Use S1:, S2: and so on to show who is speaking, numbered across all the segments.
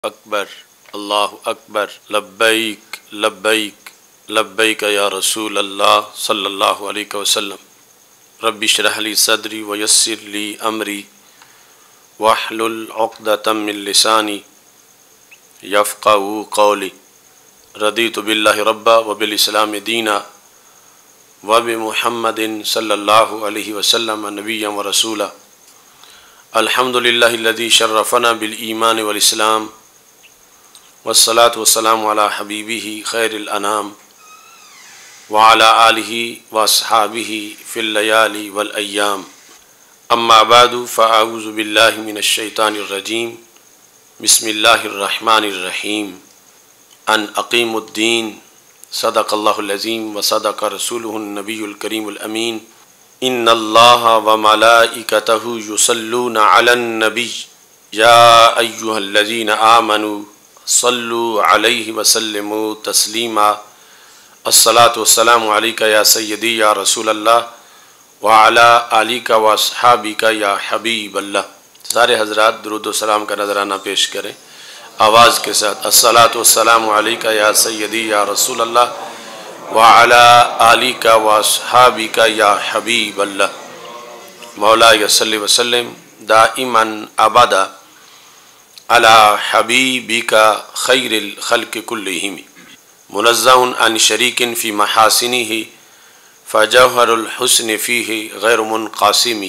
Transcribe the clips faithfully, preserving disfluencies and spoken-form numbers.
S1: اکبر اللہ اکبر لبیک لبیک لبیک یا رسول اللہ صلی اللہ علیہ وسلم رب اشرح لی صدری ویسر لی امری واحلل عقدۃ من لسانی یفقہوا قولی رضیت باللہ ربا وبالاسلام دینا وبمحمد صلی اللہ علیہ وسلم نبیا ورسولا الحمد للہ الذی شرفنا بالایمان والاسلام والصلاة والسلام علی حبیبہ خیر الانام وعلی آلہ واصحابہ فی اللیالی والایام اما بعد فاعوذ باللہ من الشیطان الرجیم بسم اللہ الرحمن الرحیم ان اقیم الدین صدق اللہ العظیم وصدق رسولہ النبی الکریم الامین ان اللہ وملائکتہ یصلون علی النبی یا ایہا الذین آمنوا صلوا علیہ وسلموا تسلیما الصلاة والسلام علیکہ یا سیدی یا رسول اللہ وعلی آلکہ واصحابکہ یا حبیب اللہ۔ سارے حضرات درود و سلام کا نذرانہ پیش کریں آواز کے ساتھ، الصلاة والسلام علیکہ یا سیدی یا رسول اللہ وعلی آلکہ واصحابکہ یا حبیب اللہ۔ مولا صلی وسلم دائما ابدا علی حبیبک خیر الخلق کلہم منزہ عن شریک فی محاسنہ فجوہر الحسن فیہ غیر منقاسم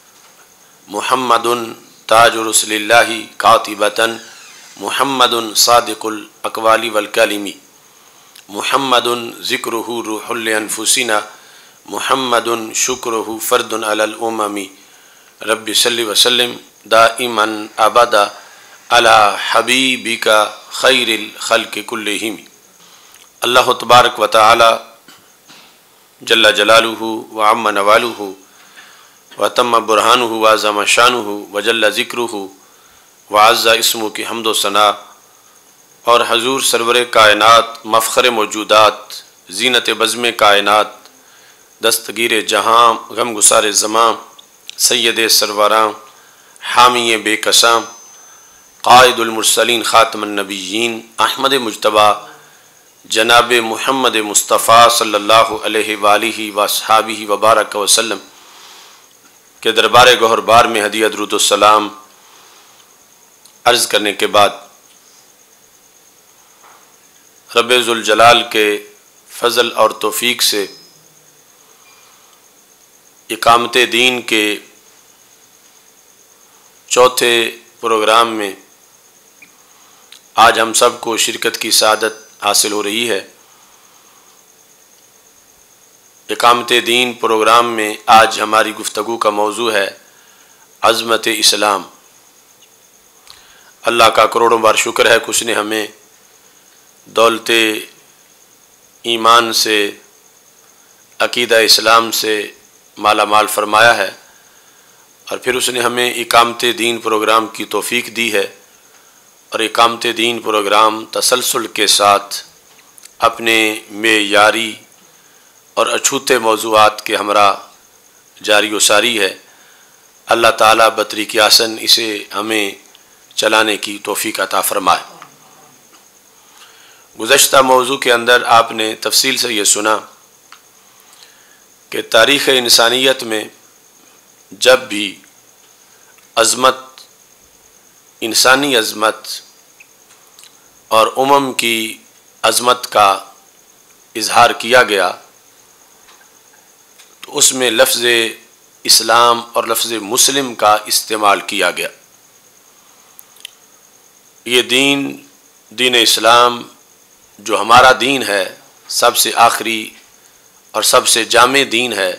S1: محمد تاج رسل اللہ قاطبۃ محمد صادق الاقوال والکلم محمد ذکرہ روح لانفسنا محمد شکرہ فرد علی الامم رب صلی وسلم دائما ابدا علی حبیبک خیر الخلق کلہم۔ اللہ تبارک و تعالی جل جلالہ وعم نوالہ وتم برہانہ وعظم شانہ وجل ذکرہ وعز اسمہ کی حمد و ثنا اور حضور سرور کائنات مفخر موجودات زینت بزم کائنات دستگیر جہاں غم گسار زماں سید سروراں حامی بے کساں قائد المرسلین خاتم النبیین احمد مجتبی جناب محمد مصطفیٰ صلی اللہ علیہ وآلہ وصحابہ وبارک وسلم کے دربار گوہر بار میں ہدیہ درود السلام عرض کرنے کے بعد رب ذوالجلال کے فضل اور توفیق سے اقامت دین کے چوتھے پروگرام میں آج ہم سب کو شرکت کی سعادت حاصل ہو رہی ہے۔ اقامت دین پروگرام میں آج ہماری گفتگو کا موضوع ہے عظمت اسلام۔ اللہ کا کروڑوں بار شکر ہے کہ اس نے ہمیں دولت ایمان سے عقیدہ اسلام سے مالا مال فرمایا ہے، اور پھر اس نے ہمیں اقامت دین پروگرام کی توفیق دی ہے، اور اقامت دین پروگرام تسلسل کے ساتھ اپنے معیاری اور اچھوتے موضوعات کے ہمراہ جاری و ساری ہے۔ اللہ تعالیٰ بطریق آسن اسے ہمیں چلانے کی توفیق عطا فرمائے۔ گزشتہ موضوع کے اندر آپ نے تفصیل سے یہ سنا کہ تاریخ انسانیت میں جب بھی عظمت، انسانی عظمت اور امم کی عظمت کا اظہار کیا گیا تو اس میں لفظ اسلام اور لفظ مسلم کا استعمال کیا گیا۔ یہ دین دین اسلام جو ہمارا دین ہے، سب سے آخری اور سب سے جامع دین ہے،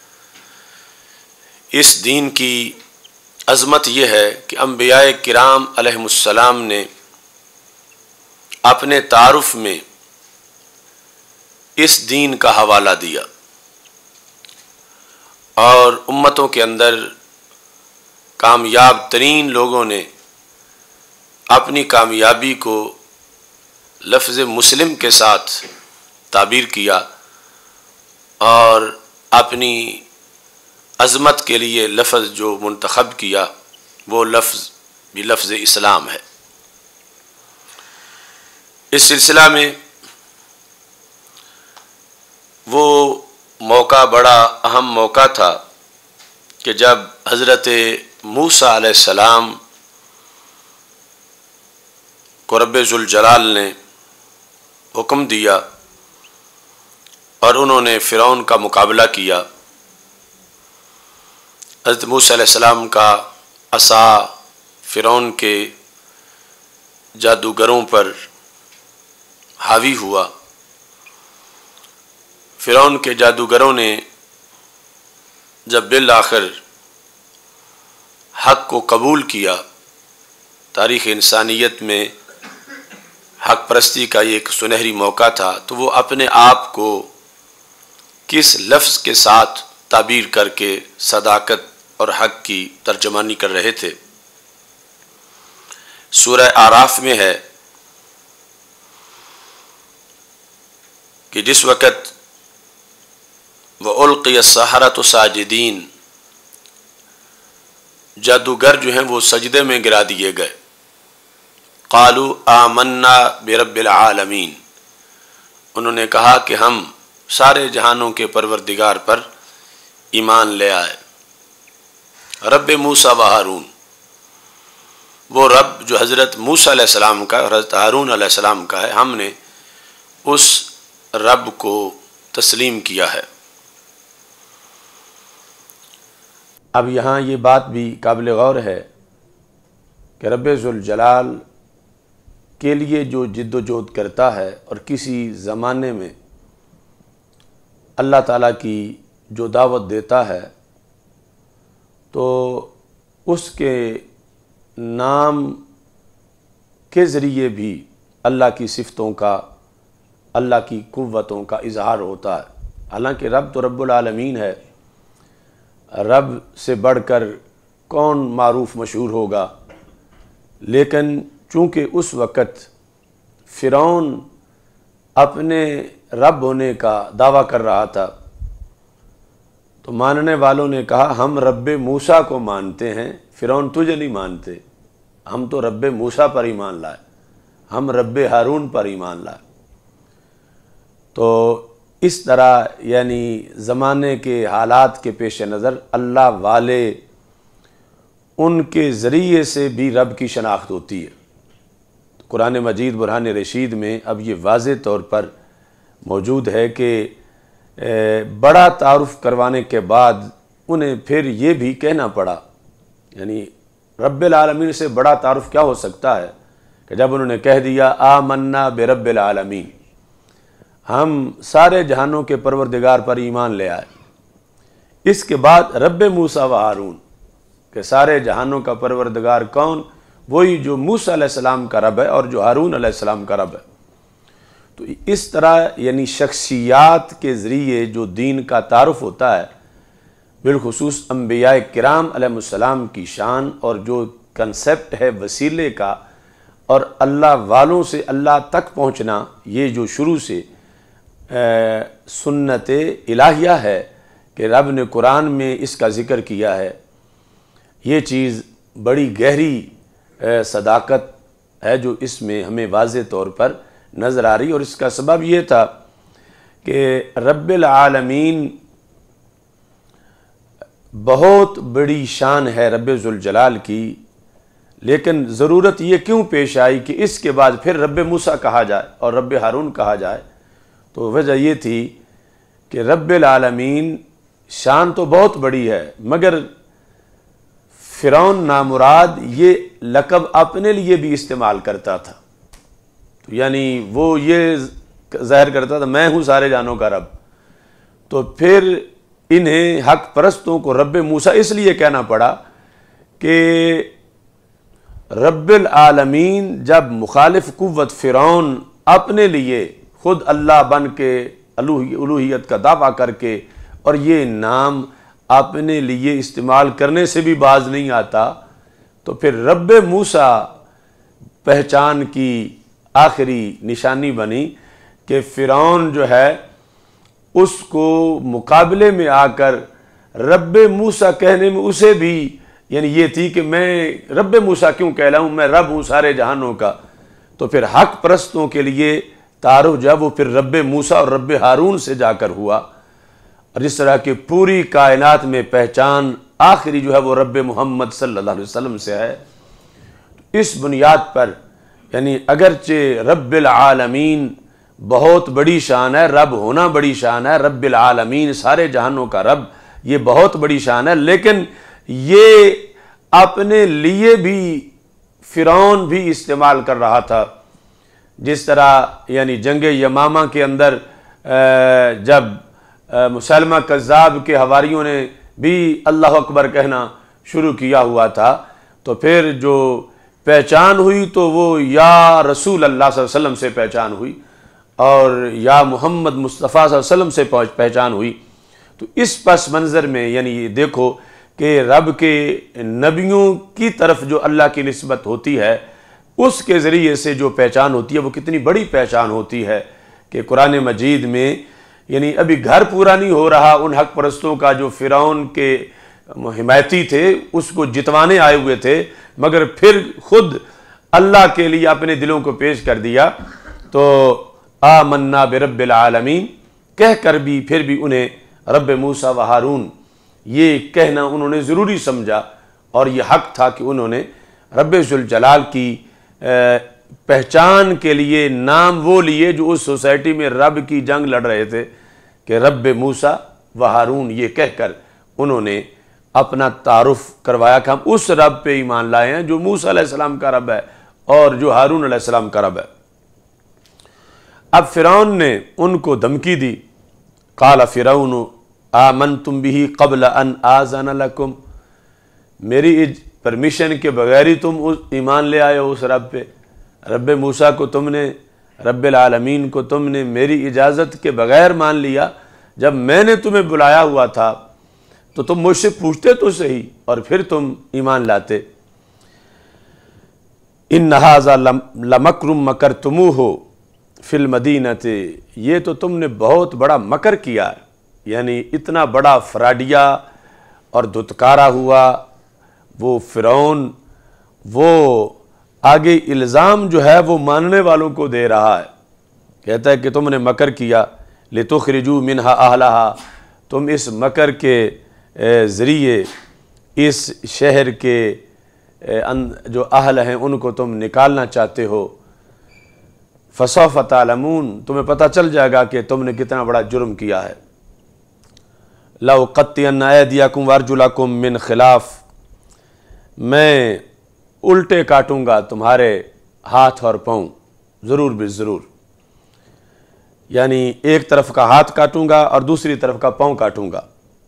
S1: اس دین کی عظمت یہ ہے کہ انبیاء کرام علیہم السلام نے اپنے تعارف میں اس دین کا حوالہ دیا، اور امتوں کے اندر کامیاب ترین لوگوں نے اپنی کامیابی کو لفظ مسلم کے ساتھ تعبیر کیا، اور اپنی عظمت کے لیے لفظ جو منتخب کیا وہ لفظ بھی لفظ اسلام ہے۔ اس سلسلہ میں وہ موقع بڑا اہم موقع تھا کہ جب حضرت موسیٰ علیہ السلام کو رب ذوالجلال نے حکم دیا اور انہوں نے فرعون کا مقابلہ کیا۔ حضرت موسیٰ علیہ السلام کا عصا فرعون کے جادوگروں پر حاوی ہوا۔ فرعون کے جادوگروں نے جب بالآخر حق کو قبول کیا، تاریخ انسانیت میں حق پرستی کا یہ ایک سنہری موقع تھا، تو وہ اپنے آپ کو کس لفظ کے ساتھ تعبیر کر کے صداقت اور حق کی ترجمانی کر رہے تھے۔ سورہ اعراف میں ہے کہ جس وقت وَأُلْقِيَ السَّحَرَةُ سَاجِدِينَ، جادوگر جو ہیں وہ سجدے میں گرا دیے گئے۔ قالوا آمنا برب العالمین، انہوں نے کہا کہ ہم سارے جہانوں کے پروردگار پر ایمان لے آئے۔ رب موسیٰ و ہارون، وہ رب جو حضرت موسیٰ علیہ السلام کا اور حضرت ہارون علیہ السلام کا ہے، ہم نے اس رب کو تسلیم کیا ہے۔ اب یہاں یہ بات بھی قابل غور ہے کہ رب ذوالجلال کے لیے جو جد و جہد کرتا ہے اور کسی زمانے میں اللہ تعالیٰ کی جو دعوت دیتا ہے تو اس کے نام کے ذریعے بھی اللہ کی صفتوں کا، اللہ کی قوتوں کا اظہار ہوتا ہے۔ حالانکہ رب تو رب العالمین ہے، رب سے بڑھ کر کون معروف مشہور ہوگا، لیکن چونکہ اس وقت فرعون اپنے رب ہونے کا دعویٰ کر رہا تھا تو ماننے والوں نے کہا ہم رب موسیٰ کو مانتے ہیں، فرعون تجھے نہیں مانتے، ہم تو رب موسیٰ پر ایمان لائے، ہم رب ہارون پر ایمان لائے۔ تو اس طرح یعنی زمانے کے حالات کے پیش نظر اللہ والے ان کے ذریعے سے بھی رب کی شناخت ہوتی ہے۔ قرآن مجید برہان رشید میں اب یہ واضح طور پر موجود ہے کہ بڑا تعارف کروانے کے بعد انہیں پھر یہ بھی کہنا پڑا، یعنی رب العالمین سے بڑا تعارف کیا ہو سکتا ہے کہ جب انہوں نے کہہ دیا آمنا برب العالمین، ہم سارے جہانوں کے پروردگار پر ایمان لے آئے۔ اس کے بعد رب موسیٰ و ہارون، کہ سارے جہانوں کا پروردگار کون؟ وہی جو موسیٰ علیہ السلام کا رب ہے اور جو ہارون علیہ السلام کا رب ہے۔ تو اس طرح یعنی شخصیات کے ذریعے جو دین کا تعارف ہوتا ہے، بالخصوص انبیاء کرام علیہ السلام کی شان اور جو کنسپٹ ہے وسیلے کا اور اللہ والوں سے اللہ تک پہنچنا، یہ جو شروع سے سنت الہیہ ہے کہ رب نے قرآن میں اس کا ذکر کیا ہے، یہ چیز بڑی گہری صداقت ہے جو اس میں ہمیں واضح طور پر نظر آ رہی، اور اس کا سبب یہ تھا کہ رب العالمین بہت بڑی شان ہے رب ذوالجلال کی، لیکن ضرورت یہ کیوں پیش آئی کہ اس کے بعد پھر رب موسیٰ کہا جائے اور رب ہارون کہا جائے؟ تو وجہ یہ تھی کہ رب العالمین شان تو بہت بڑی ہے، مگر فرعون نامراد یہ لقب اپنے لیے بھی استعمال کرتا تھا، تو یعنی وہ یہ ظاہر کرتا تھا میں ہوں سارے جانوں کا رب، تو پھر انہیں حق پرستوں کو رب موسیٰ اس لیے کہنا پڑا کہ رب العالمین جب مخالف قوت فرعون اپنے لیے خود اللہ بن کے الوہیت کا دعویٰ کر کے اور یہ نام اپنے لیے استعمال کرنے سے بھی باز نہیں آتا، تو پھر رب موسیٰ پہچان کی آخری نشانی بنی کہ فرعون جو ہے اس کو مقابلے میں آ کر رب موسیٰ کہنے میں اسے بھی یعنی یہ تھی کہ میں رب موسیٰ کیوں کہلاؤں، میں رب ہوں سارے جہانوں کا، تو پھر حق پرستوں کے لیے تعارف جو ہے وہ پھر رب موسیٰ اور رب ہارون سے جا کر ہوا، اور اس طرح کی پوری کائنات میں پہچان آخری جو ہے وہ رب محمد صلی اللہ علیہ وسلم سے ہے۔ اس بنیاد پر یعنی اگرچہ رب العالمین بہت بڑی شان ہے، رب ہونا بڑی شان ہے، رب العالمین سارے جہانوں کا رب، یہ بہت بڑی شان ہے، لیکن یہ اپنے لیے بھی فرعون بھی استعمال کر رہا تھا۔ جس طرح یعنی جنگ یمامہ کے اندر جب مسلمہ کذاب کے حواریوں نے بھی اللہ اکبر کہنا شروع کیا ہوا تھا، تو پھر جو پہچان ہوئی تو وہ یا رسول اللہ صلی اللہ علیہ وسلم سے پہچان ہوئی اور یا محمد مصطفیٰ صلی اللہ علیہ وسلم سے پہچان ہوئی۔ تو اس پس منظر میں یعنی یہ دیکھو کہ رب کے نبیوں کی طرف جو اللہ کی نسبت ہوتی ہے، اس کے ذریعے سے جو پہچان ہوتی ہے وہ کتنی بڑی پہچان ہوتی ہے کہ قرآن مجید میں یعنی ابھی گھر پورا نہیں ہو رہا ان حق پرستوں کا جو فرعون کے حمایتی تھے، اس کو جتوانے آئے ہوئے تھے، مگر پھر خود اللہ کے لیے اپنے دلوں کو پیش کر دیا۔ تو آمنا برب العالمین کہہ کر بھی پھر بھی انہیں رب موسیٰ و ہارون یہ کہنا انہوں نے ضروری سمجھا، اور یہ حق تھا کہ انہوں نے رب ذوالجلال کی پہچان کے لیے نام وہ لیے جو اس سوسائٹی میں رب کی جنگ لڑ رہے تھے کہ رب موسیٰ و ہارون، یہ کہہ کر انہوں نے اپنا تعارف کروایا کہ ہم اس رب پہ ایمان لائے ہیں جو موسیٰ علیہ السلام کا رب ہے اور جو ہارون علیہ السلام کا رب ہے۔ اب فرعون نے ان کو دھمکی دی، قال فرعون آمنتم به قبل ان آذن لکم، میری پرمیشن کے بغیر ہی تم ایمان لے آئے ہو اس رب پہ، رب موسیٰ کو تم نے، رب العالمین کو تم نے میری اجازت کے بغیر مان لیا۔ جب میں نے تمہیں بلایا ہوا تھا تو تم مجھ سے پوچھتے تو صحیح اور پھر تم ایمان لاتے۔ ان ھذا لمکر مکرتموہ فی المدینۃ، یہ تو تم نے بہت بڑا مکر کیا ہے، یعنی اتنا بڑا فراڈیا اور دھتکارا ہوا وہ فرعون، وہ آگے الزام جو ہے وہ ماننے والوں کو دے رہا ہے، کہتا ہے کہ تم نے مکر کیا، لتخرجوا منہا اہلہا، تم اس مکر کے ذریعے اس شہر کے جو اہل ہیں ان کو تم نکالنا چاہتے ہو، فسوف تعلمون، تمہیں پتہ چل جائے گا کہ تم نے کتنا بڑا جرم کیا ہے۔ لأقطعن ایدیکم وارجلکم من خلاف، میں الٹے کاٹوں گا تمہارے ہاتھ اور پاؤں، ضرور بھی ضرور، یعنی ایک طرف کا ہاتھ کاٹوں گا اور دوسری طرف کا پاؤں کاٹوں گا،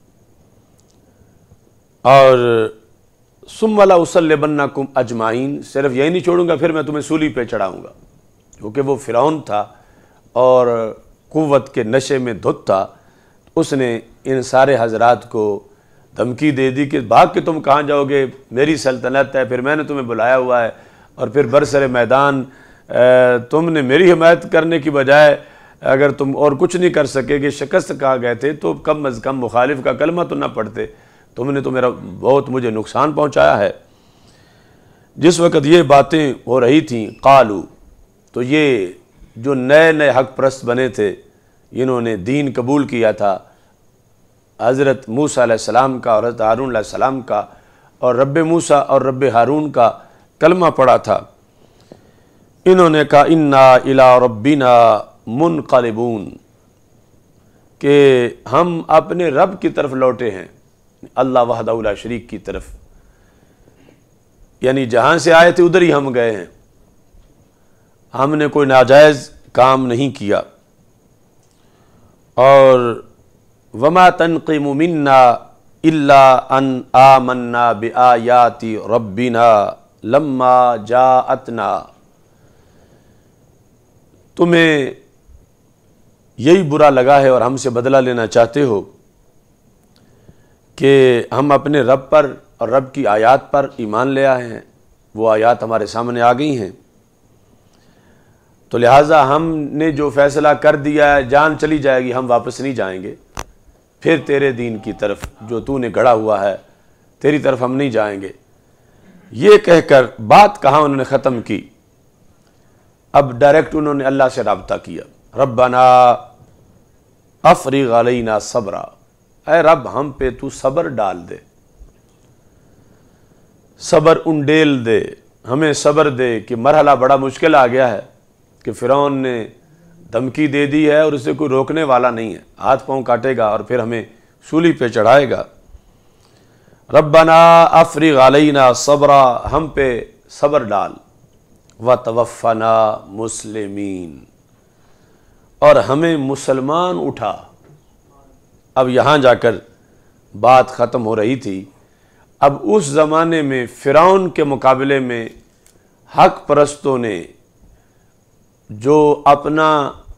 S1: اور ثم لأصلبنکم اجمعین، صرف یہی نہیں چھوڑوں گا، پھر میں تمہیں سولی پہ چڑھاؤں گا، کیونکہ وہ فرعون تھا اور قوت کے نشے میں دھت تھا، اس نے ان سارے حضرات کو دھمکی دے دی کہ بھاگ کے تم کہاں جاؤ گے، میری سلطنت ہے، پھر میں نے تمہیں بلایا ہوا ہے، اور پھر برسر میدان تم نے میری حمایت کرنے کی بجائے اگر تم اور کچھ نہیں کر سکے کہ شکست کہا گئے تھے تو کم از کم مخالف کا کلمہ تو نہ پڑھتے، تم نے تو میرا بہت مجھے نقصان پہنچایا ہے۔ جس وقت یہ باتیں ہو رہی تھیں قالو، تو یہ جو نئے نئے حق پرست بنے تھے، انہوں نے دین قبول کیا تھا، حضرت موسیٰ علیہ السلام کا اور حضرت ہارون علیہ السلام کا اور رب موسیٰ اور رب ہارون کا کلمہ پڑھا تھا، انہوں نے کہا انا الی ربنا منقلبون، کہ ہم اپنے رب کی طرف لوٹے ہیں، اللہ وحدہ لا شریک کی طرف، یعنی جہاں سے آئے تھے ادھر ہی ہم گئے ہیں، ہم نے کوئی ناجائز کام نہیں کیا۔ اور وما تنقم منا الا ان آمنا بآیات ربنا لما جاءتنا، تمہیں یہی برا لگا ہے اور ہم سے بدلہ لینا چاہتے ہو کہ ہم اپنے رب پر اور رب کی آیات پر ایمان لے آئے ہیں، وہ آیات ہمارے سامنے آ گئی ہیں، تو لہٰذا ہم نے جو فیصلہ کر دیا ہے جان چلی جائے گی، ہم واپس نہیں جائیں گے، پھر تیرے دین کی طرف جو تو نے گڑھا ہوا ہے تیری طرف ہم نہیں جائیں گے۔ یہ کہہ کر بات کہاں انہوں نے ختم کی، اب ڈائریکٹ انہوں نے اللہ سے رابطہ کیا، ربنا افرغ علینا صبرا، اے رب ہم پہ تو صبر ڈال دے، صبر انڈیل دے، ہمیں صبر دے کہ مرحلہ بڑا مشکل آ گیا ہے کہ فرعون نے دھمکی دے دی ہے اور اسے کوئی روکنے والا نہیں ہے، ہاتھ پاؤں کاٹے گا اور پھر ہمیں سولی پہ چڑھائے گا۔ ربنا افرغ علینا صبرا، ہم پہ صبر ڈال، وتوفنا مسلمین، اور ہمیں مسلمان اٹھا۔ اب یہاں جا کر بات ختم ہو رہی تھی۔ اب اس زمانے میں فرعون کے مقابلے میں حق پرستوں نے جو اپنا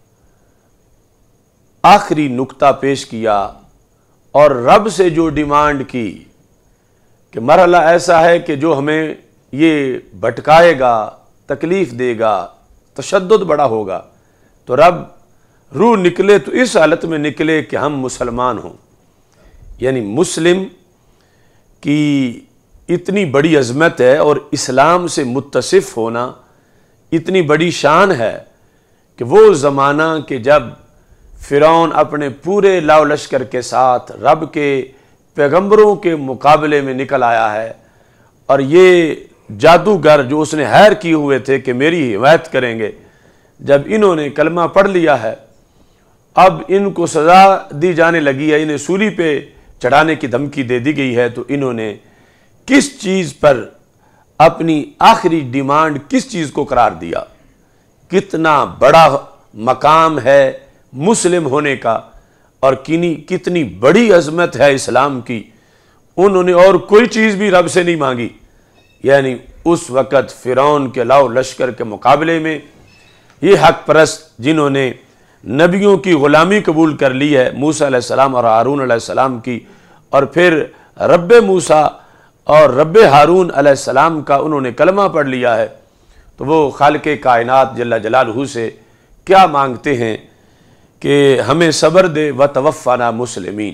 S1: آخری نقطہ پیش کیا اور رب سے جو ڈیمانڈ کی کہ مرحلہ ایسا ہے کہ جو ہمیں یہ بھٹکائے گا، تکلیف دے گا، تشدد بڑا ہوگا، تو رب روح نکلے تو اس حالت میں نکلے کہ ہم مسلمان ہوں۔ یعنی مسلم کی اتنی بڑی عظمت ہے اور اسلام سے متصف ہونا اتنی بڑی شان ہے کہ وہ زمانہ کہ جب فرعون اپنے پورے لاؤ لشکر کے ساتھ رب کے پیغمبروں کے مقابلے میں نکل آیا ہے، اور یہ جادوگر جو اس نے ہائر کیے ہوئے تھے کہ میری حمایت کریں گے، جب انہوں نے کلمہ پڑھ لیا ہے، اب ان کو سزا دی جانے لگی ہے، انہیں سولی پہ چڑھانے کی دھمکی دے دی گئی ہے، تو انہوں نے کس چیز پر اپنی آخری ڈیمانڈ کس چیز کو قرار دیا؟ کتنا بڑا مقام ہے مسلم ہونے کا اور کتنی بڑی عظمت ہے اسلام کی، انہوں نے اور کوئی چیز بھی رب سے نہیں مانگی۔ یعنی اس وقت فرعون کے لاؤ لشکر کے مقابلے میں یہ حق پرست جنہوں نے نبیوں کی غلامی قبول کر لی ہے، موسیٰ علیہ السلام اور ہارون علیہ السلام کی، اور پھر رب موسیٰ اور رب ہارون علیہ السلام کا انہوں نے کلمہ پڑھ لیا ہے، تو وہ خالق کائنات جل جلالہ سے کیا مانگتے ہیں کہ ہمیں صبر دے وتوفنا مسلمین،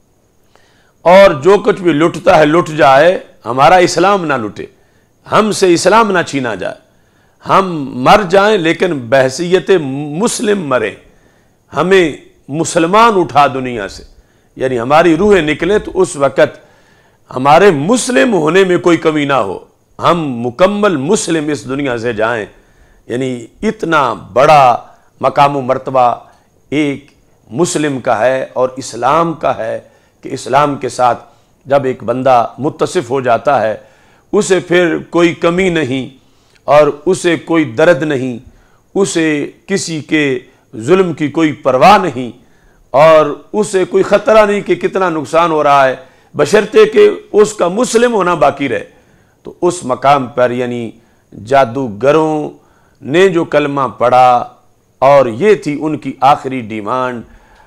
S1: اور جو کچھ بھی لٹتا ہے لٹ جائے، ہمارا اسلام نہ لٹے، ہم سے اسلام نہ چھینا جائے، ہم مر جائیں لیکن بحیثیت مسلم مریں، ہمیں مسلمان اٹھا دنیا سے، یعنی ہماری روح نکلے تو اس وقت ہمارے مسلم ہونے میں کوئی کمی نہ ہو، ہم مکمل مسلم اس دنیا سے جائیں۔ یعنی اتنا بڑا مقام و مرتبہ ایک مسلم کا ہے اور اسلام کا ہے کہ اسلام کے ساتھ جب ایک بندہ متصف ہو جاتا ہے، اسے پھر کوئی کمی نہیں اور اسے کوئی درد نہیں، اسے کسی کے ظلم کی کوئی پرواہ نہیں، اور اسے کوئی خطرہ نہیں کہ کتنا نقصان ہو رہا ہے، بشرطے کہ اس کا مسلم ہونا باقی رہے۔ تو اس مقام پر یعنی جادوگروں نے جو کلمہ پڑھا اور یہ تھی ان کی آخری ڈیمانڈ،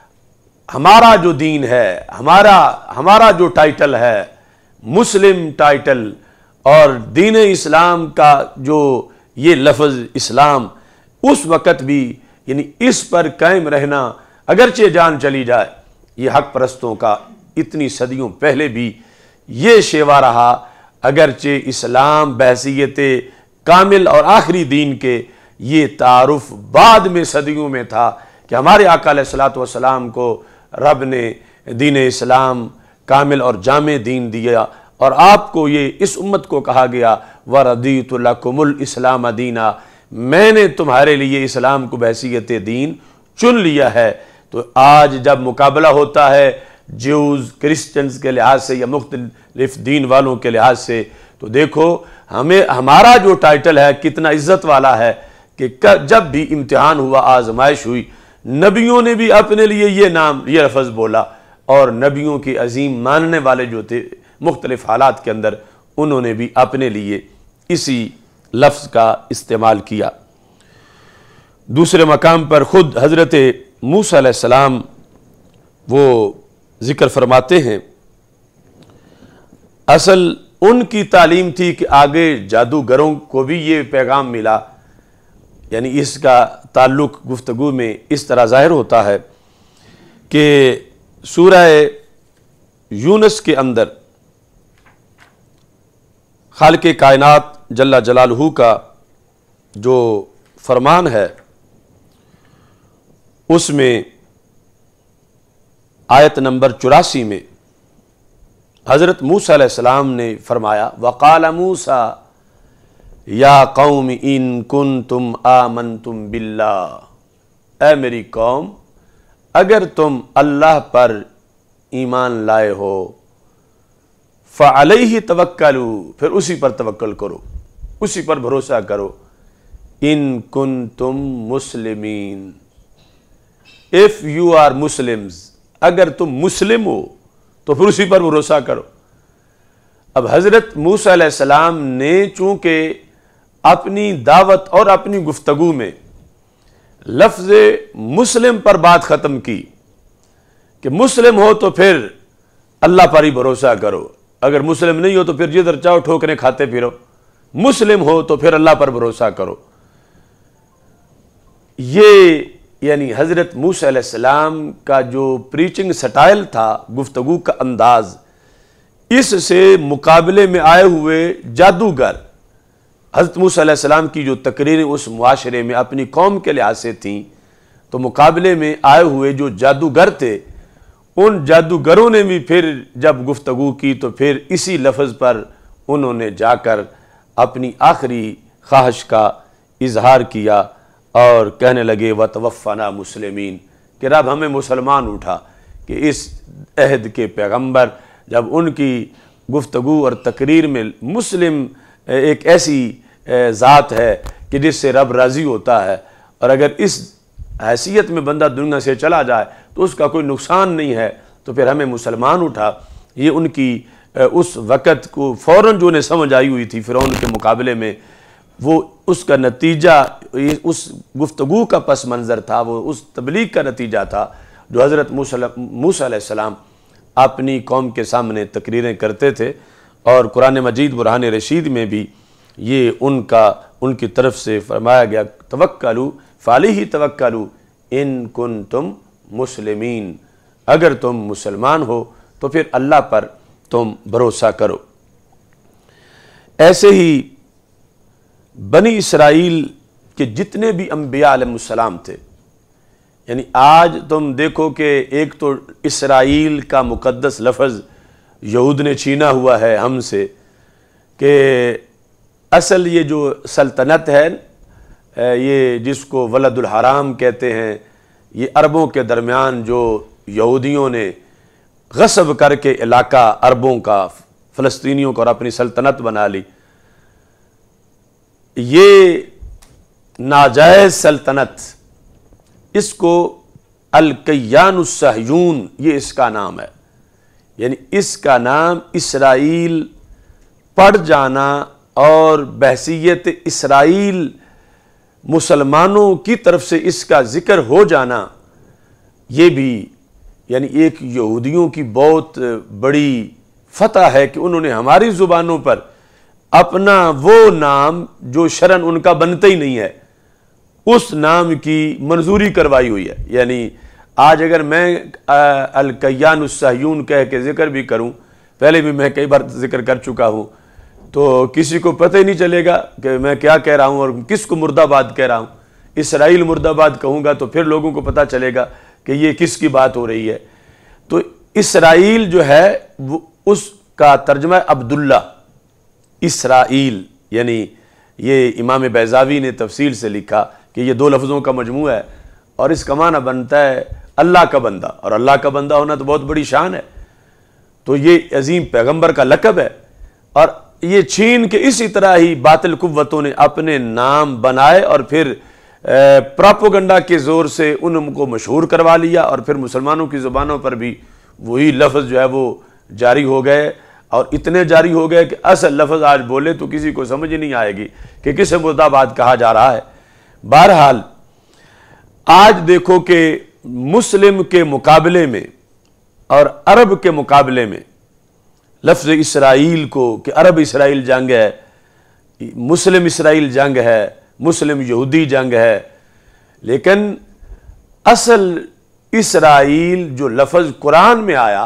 S1: ہمارا جو دین ہے، ہمارا ہمارا جو ٹائٹل ہے مسلم ٹائٹل، اور دین اسلام کا جو یہ لفظ اسلام، اس وقت بھی یعنی اس پر قائم رہنا اگرچہ جان چلی جائے، یہ حق پرستوں کا اتنی صدیوں پہلے بھی یہ شیوا رہا، اگرچہ اسلام بحیثیت کامل اور آخری دین کے یہ تعارف بعد میں صدیوں میں تھا کہ ہمارے آقا علیہ الصلوۃ والسلام کو رب نے دین اسلام کامل اور جامع دین دیا، اور آپ کو یہ اس امت کو کہا گیا وَرَضِيتُ لَكُمُ الْإِسْلَامَ دِينًا، میں نے تمہارے لیے اسلام کو بحیثیت دین چن لیا ہے۔ تو آج جب مقابلہ ہوتا ہے جیوز کرسچنز کے لحاظ سے یا مختلف دین والوں کے لحاظ سے، تو دیکھو ہمیں ہمارا جو ٹائٹل ہے کتنا عزت والا ہے کہ جب بھی امتحان ہوا، آزمائش ہوئی، نبیوں نے بھی اپنے لیے یہ نام یہ لفظ بولا، اور نبیوں کی عظیم ماننے والے جو تھے مختلف حالات کے اندر انہوں نے بھی اپنے لیے اسی لفظ کا استعمال کیا۔ دوسرے مقام پر خود حضرت موسیٰ علیہ السلام وہ ذکر فرماتے ہیں، اصل ان کی تعلیم تھی کہ آگے جادوگروں کو بھی یہ پیغام ملا، یعنی اس کا تعلق گفتگو میں اس طرح ظاہر ہوتا ہے کہ سورہ یونس کے اندر خالق کائنات جل جلالہ کا جو فرمان ہے اس میں آیت نمبر چوراسی میں حضرت موسیٰ علیہ السلام نے فرمایا وَقَالَ مُوسَىٰ یا قوم ان کنتم آمنتم باللہ، اے میری قوم اگر تم اللہ پر ایمان لائے ہو فَعَلَيْهِ تَوَكَّلُوا، پھر اسی پر توکل کرو، اسی پر بھروسہ کرو، ان کنتم مسلمین، if you are Muslims، اگر تم مسلم ہو تو پھر اسی پر بھروسہ کرو۔ اب حضرت موسیٰ علیہ السلام نے چونکہ اپنی دعوت اور اپنی گفتگو میں لفظ مسلم پر بات ختم کی کہ مسلم ہو تو پھر اللہ پر ہی بھروسہ کرو، اگر مسلم نہیں ہو تو پھر جدھر چاہو ٹھوکریں کھاتے پھرو، مسلم ہو تو پھر اللہ پر بھروسہ کرو۔ یہ یعنی حضرت موسیٰ علیہ السلام کا جو پریچنگ سٹائل تھا، گفتگو کا انداز، اس سے مقابلے میں آئے ہوئے جادوگر، حضرت موسیٰ علیہ السلام کی جو تقریریں اس معاشرے میں اپنی قوم کے لحاظ سے تھیں، تو مقابلے میں آئے ہوئے جو جادوگر تھے، ان جادوگروں نے بھی پھر جب گفتگو کی تو پھر اسی لفظ پر انہوں نے جا کر اپنی آخری خواہش کا اظہار کیا اور کہنے لگے وَتَوَفَّنَا مُسْلِمِينَ، کہ رب ہمیں مسلمان اٹھا۔ کہ اس عہد کے پیغمبر جب ان کی گفتگو اور تقریر میں مسلم ایک ایسی ذات ہے کہ جس سے رب راضی ہوتا ہے، اور اگر اس حیثیت میں بندہ دنیا سے چلا جائے تو اس کا کوئی نقصان نہیں ہے، تو پھر ہمیں مسلمان اٹھا۔ یہ ان کی اس وقت کو فوراً جو انہیں سمجھ آئی ہوئی تھی فرعون کے مقابلے میں، وہ اس کا نتیجہ، اس گفتگو کا پس منظر تھا، وہ اس تبلیغ کا نتیجہ تھا جو حضرت موسیٰ علیہ السلام اپنی قوم کے سامنے تقریریں کرتے تھے۔ اور قرآن مجید برہان رشید میں بھی یہ ان کا ان کی طرف سے فرمایا گیا توکلوا فعلیہ توکلوا ان کنتم مسلمین، اگر تم مسلمان ہو تو پھر اللہ پر تم بھروسہ کرو۔ ایسے ہی بنی اسرائیل کے جتنے بھی انبیاء علیہ السلام تھے، یعنی آج تم دیکھو کہ ایک تو اسرائیل کا مقدس لفظ یہود نے چھینا ہوا ہے ہم سے، کہ اصل یہ جو سلطنت ہے، یہ جس کو ولد الحرام کہتے ہیں، یہ عربوں کے درمیان جو یہودیوں نے غصب کر کے علاقہ عربوں کا، فلسطینیوں کو، اور اپنی سلطنت بنا لی، یہ ناجائز سلطنت، اس کو الکیان الصہیون یہ اس کا نام ہے، یعنی اس کا نام اسرائیل پڑ جانا اور بحیثیت اسرائیل مسلمانوں کی طرف سے اس کا ذکر ہو جانا، یہ بھی یعنی ایک یہودیوں کی بہت بڑی فتح ہے کہ انہوں نے ہماری زبانوں پر اپنا وہ نام جو شرعاً ان کا بنتا ہی نہیں ہے، اس نام کی منظوری کروائی ہوئی ہے۔ یعنی آج اگر میں الکیان الصہیون کہہ کے ذکر بھی کروں، پہلے بھی میں کئی بار ذکر کر چکا ہوں، تو کسی کو پتہ ہی نہیں چلے گا کہ میں کیا کہہ رہا ہوں اور کس کو مرد آباد کہہ رہا ہوں۔ اسرائیل مرد آباد کہوں گا تو پھر لوگوں کو پتہ چلے گا کہ یہ کس کی بات ہو رہی ہے۔ تو اسرائیل جو ہے وہ اس کا ترجمہ عبداللہ، اسرائیل، یعنی یہ امام بیضاوی نے تفصیل سے لکھا کہ یہ دو لفظوں کا مجموعہ ہے، اور اس کا معنی بنتا ہے اللہ کا بندہ، اور اللہ کا بندہ ہونا تو بہت بڑی شان ہے۔ تو یہ عظیم پیغمبر کا لقب ہے، اور یہ چھین کے اسی طرح ہی باطل قوتوں نے اپنے نام بنائے اور پھر پراپوگنڈا کے زور سے ان کو مشہور کروا لیا، اور پھر مسلمانوں کی زبانوں پر بھی وہی لفظ جو ہے وہ جاری ہو گئے، اور اتنے جاری ہو گئے کہ اصل لفظ آج بولے تو کسی کو سمجھ نہیں آئے گی کہ کسے مرد آباد کہا جا رہا ہے۔ بہرحال آج دیکھو کہ مسلم کے مقابلے میں اور عرب کے مقابلے میں لفظ اسرائیل کو، کہ عرب اسرائیل جنگ ہے، مسلم اسرائیل جنگ ہے، مسلم یہودی جنگ ہے، لیکن اصل اسرائیل جو لفظ قرآن میں آیا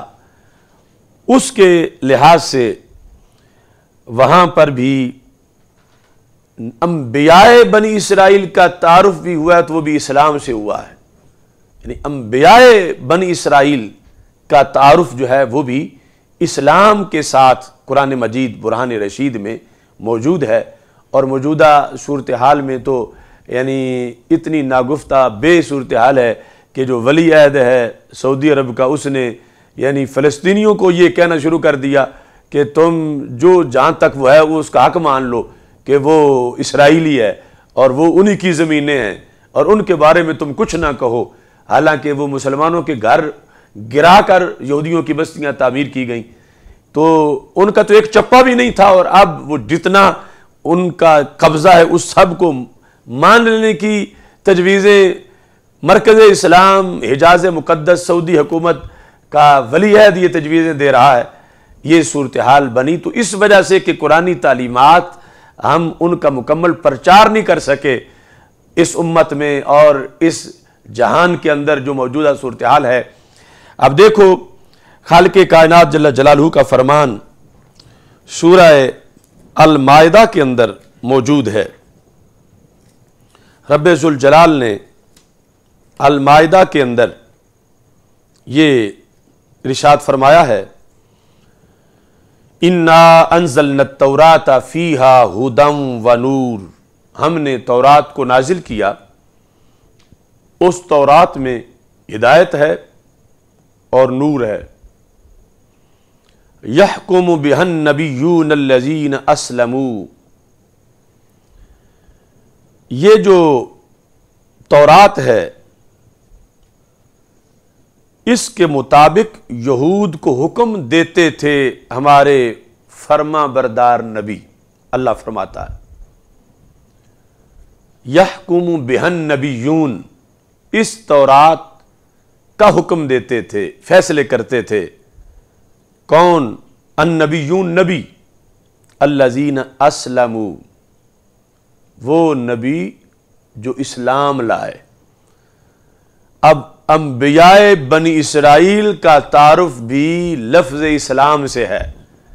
S1: اس کے لحاظ سے وہاں پر بھی انبیاء بنی اسرائیل کا تعارف بھی ہوا ہے تو وہ بھی اسلام سے ہوا ہے، یعنی انبیاء بنی اسرائیل کا تعارف جو ہے وہ بھی اسلام کے ساتھ قرآن مجید برہان رشید میں موجود ہے۔ اور موجودہ صورتحال میں تو یعنی اتنی ناگفتہ بے صورتحال ہے کہ جو ولی عہد ہے سعودی عرب کا، اس نے یعنی فلسطینیوں کو یہ کہنا شروع کر دیا کہ تم جو جہاں تک وہ ہے وہ اس کا حق مان لو کہ وہ اسرائیلی ہے اور وہ انہی کی زمینیں ہیں اور ان کے بارے میں تم کچھ نہ کہو، حالانکہ وہ مسلمانوں کے گھر گرا کر یہودیوں کی بستیاں تعمیر کی گئیں، تو ان کا تو ایک چپا بھی نہیں تھا، اور اب وہ جتنا ان کا قبضہ ہے اس سب کو مان لینے کی تجویزیں مرکز اسلام حجاز مقدس سعودی حکومت کا ولی عہد یہ تجویزیں دے رہا ہے۔ یہ صورتحال بنی تو اس وجہ سے کہ قرآنی تعلیمات ہم ان کا مکمل پرچار نہیں کر سکے اس امت میں اور اس جہان کے اندر جو موجودہ صورتحال ہے۔ اب دیکھو خالق کائنات جل جلالہ کا فرمان سورہ المائدہ کے اندر موجود ہے۔ رب ذوالجلال نے المائدہ کے اندر یہ ارشاد فرمایا ہے، اِنَّا أَنزَلْنَا التَّوْرَاةَ فِيهَا هُدًى وَنُورٌ، ہم نے تورات کو نازل کیا، اس تورات میں ہدایت ہے اور نور ہے۔ يَحْكُمُ بِهَا النَّبِيُّونَ الَّذِينَ أَسْلَمُوا، یہ جو تورات ہے اس کے مطابق یہود کو حکم دیتے تھے ہمارے فرما بردار نبی۔ اللہ فرماتا ہے یحکم بہا النبیون، اس تورات کا حکم دیتے تھے، فیصلے کرتے تھے کون؟ النبیون، نبی، الذین اسلموا، وہ نبی جو اسلام لائے۔ اب انبیاء بنی اسرائیل کا تعارف بھی لفظ اسلام سے ہے،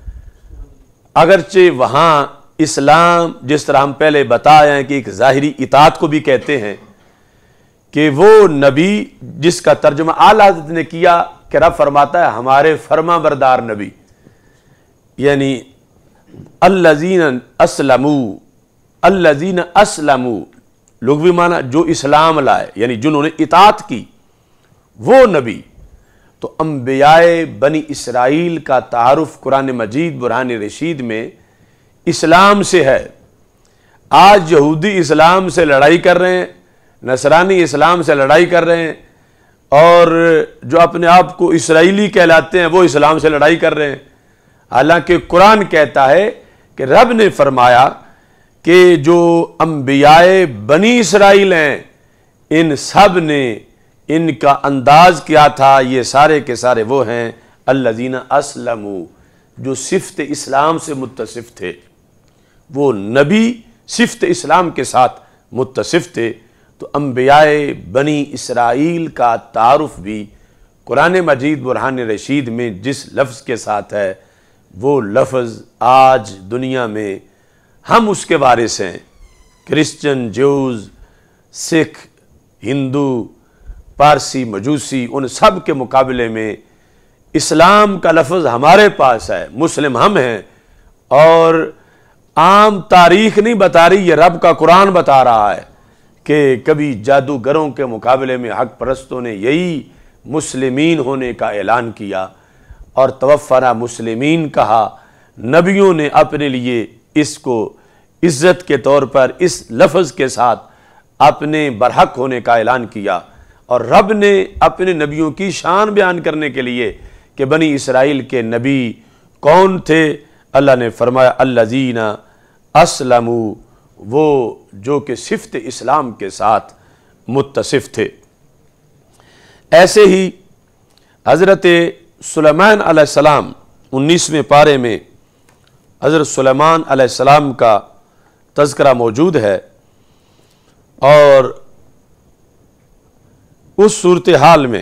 S1: اگرچہ وہاں اسلام جس طرح ہم پہلے بتائے ہیں کہ ایک ظاہری اطاعت کو بھی کہتے ہیں، کہ وہ نبی جس کا ترجمہ اعلیٰ حضرت نے کیا کہ رب فرماتا ہے ہمارے فرما بردار نبی، یعنی الذین اسلموا، الذین اسلموا لغوی معنی جو اسلام لائے، یعنی جنہوں نے اطاعت کی، وہ نبی۔ تو انبیاء بنی اسرائیل کا تعارف قرآن مجید برہان رشید میں اسلام سے ہے۔ آج یہودی اسلام سے لڑائی کر رہے ہیں، نصرانی اسلام سے لڑائی کر رہے ہیں، اور جو اپنے آپ کو اسرائیلی کہلاتے ہیں وہ اسلام سے لڑائی کر رہے ہیں، حالانکہ قرآن کہتا ہے کہ رب نے فرمایا کہ جو انبیاء بنی اسرائیل ہیں ان سب نے ان کا انداز کیا تھا، یہ سارے کے سارے وہ ہیں الذین اسلموا، جو صفت اسلام سے متصف تھے، وہ نبی صفت اسلام کے ساتھ متصف تھے۔ تو انبیاء بنی اسرائیل کا تعارف بھی قرآن مجید برہان رشید میں جس لفظ کے ساتھ ہے وہ لفظ آج دنیا میں ہم اس کے وارث ہیں۔ کرسچن، جیوز، سکھ، ہندو، پارسی، مجوسی، ان سب کے مقابلے میں اسلام کا لفظ ہمارے پاس ہے، مسلم ہم ہیں، اور عام تاریخ نہیں بتا رہی، یہ رب کا قرآن بتا رہا ہے کہ کبھی جادوگروں کے مقابلے میں حق پرستوں نے یہی مسلمین ہونے کا اعلان کیا اور توفنا مسلمین کہا، نبیوں نے اپنے لیے اس کو عزت کے طور پر اس لفظ کے ساتھ اپنے برحق ہونے کا اعلان کیا، اور رب نے اپنے نبیوں کی شان بیان کرنے کے لیے کہ بنی اسرائیل کے نبی کون تھے، اللہ نے فرمایا الذین اسلموا، وہ جو کہ صفت اسلام کے ساتھ متصف تھے۔ ایسے ہی حضرت سلیمان علیہ السلام انیسویں پارے میں حضرت سلیمان علیہ السلام کا تذکرہ موجود ہے، اور اس صورتحال میں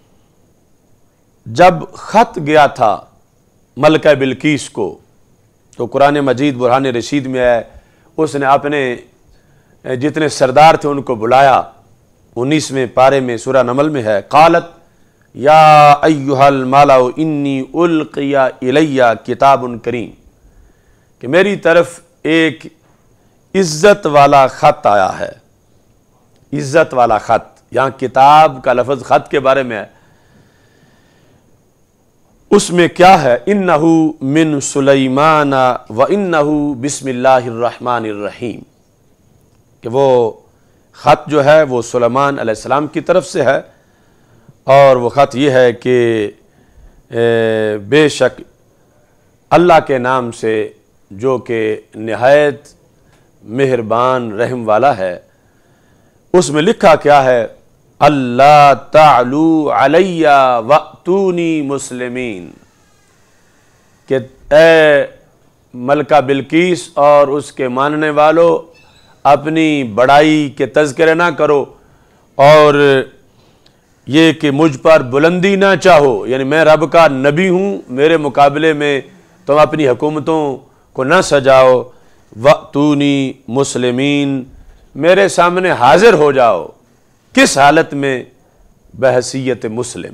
S1: جب خط گیا تھا ملکہ بلقیس کو تو قرآن مجید برہان رشید میں ہے، اس نے اپنے جتنے سردار تھے ان کو بلایا، انیسویں پارے میں سورہ نمل میں ہے، قالت یا ایہا الملأ انی القی الی کتاب کریم، کہ میری طرف ایک عزت والا خط آیا ہے، عزت والا خط، یہاں کتاب کا لفظ خط کے بارے میں ہے، اس میں کیا ہے، انہ من سلیمان و انہ بسم اللہ الرحمن الرحیم، کہ وہ خط جو ہے وہ سلیمان علیہ السلام کی طرف سے ہے، اور وہ خط یہ ہے کہ بے شک اللہ کے نام سے جو کہ نہایت مہربان رحم والا ہے۔ اس میں لکھا کیا ہے، اللہ تعلو علی واتونی مسلمین، کہ اے ملکہ بلقیس اور اس کے ماننے والوں اپنی بڑائی کے تذکرے نہ کرو، اور یہ کہ مجھ پر بلندی نہ چاہو، یعنی میں رب کا نبی ہوں، میرے مقابلے میں تم اپنی حکومتوں کو نہ سجاؤ، واتونی مسلمین، میرے سامنے حاضر ہو جاؤ، کس حالت میں؟ بحیثیت مسلم،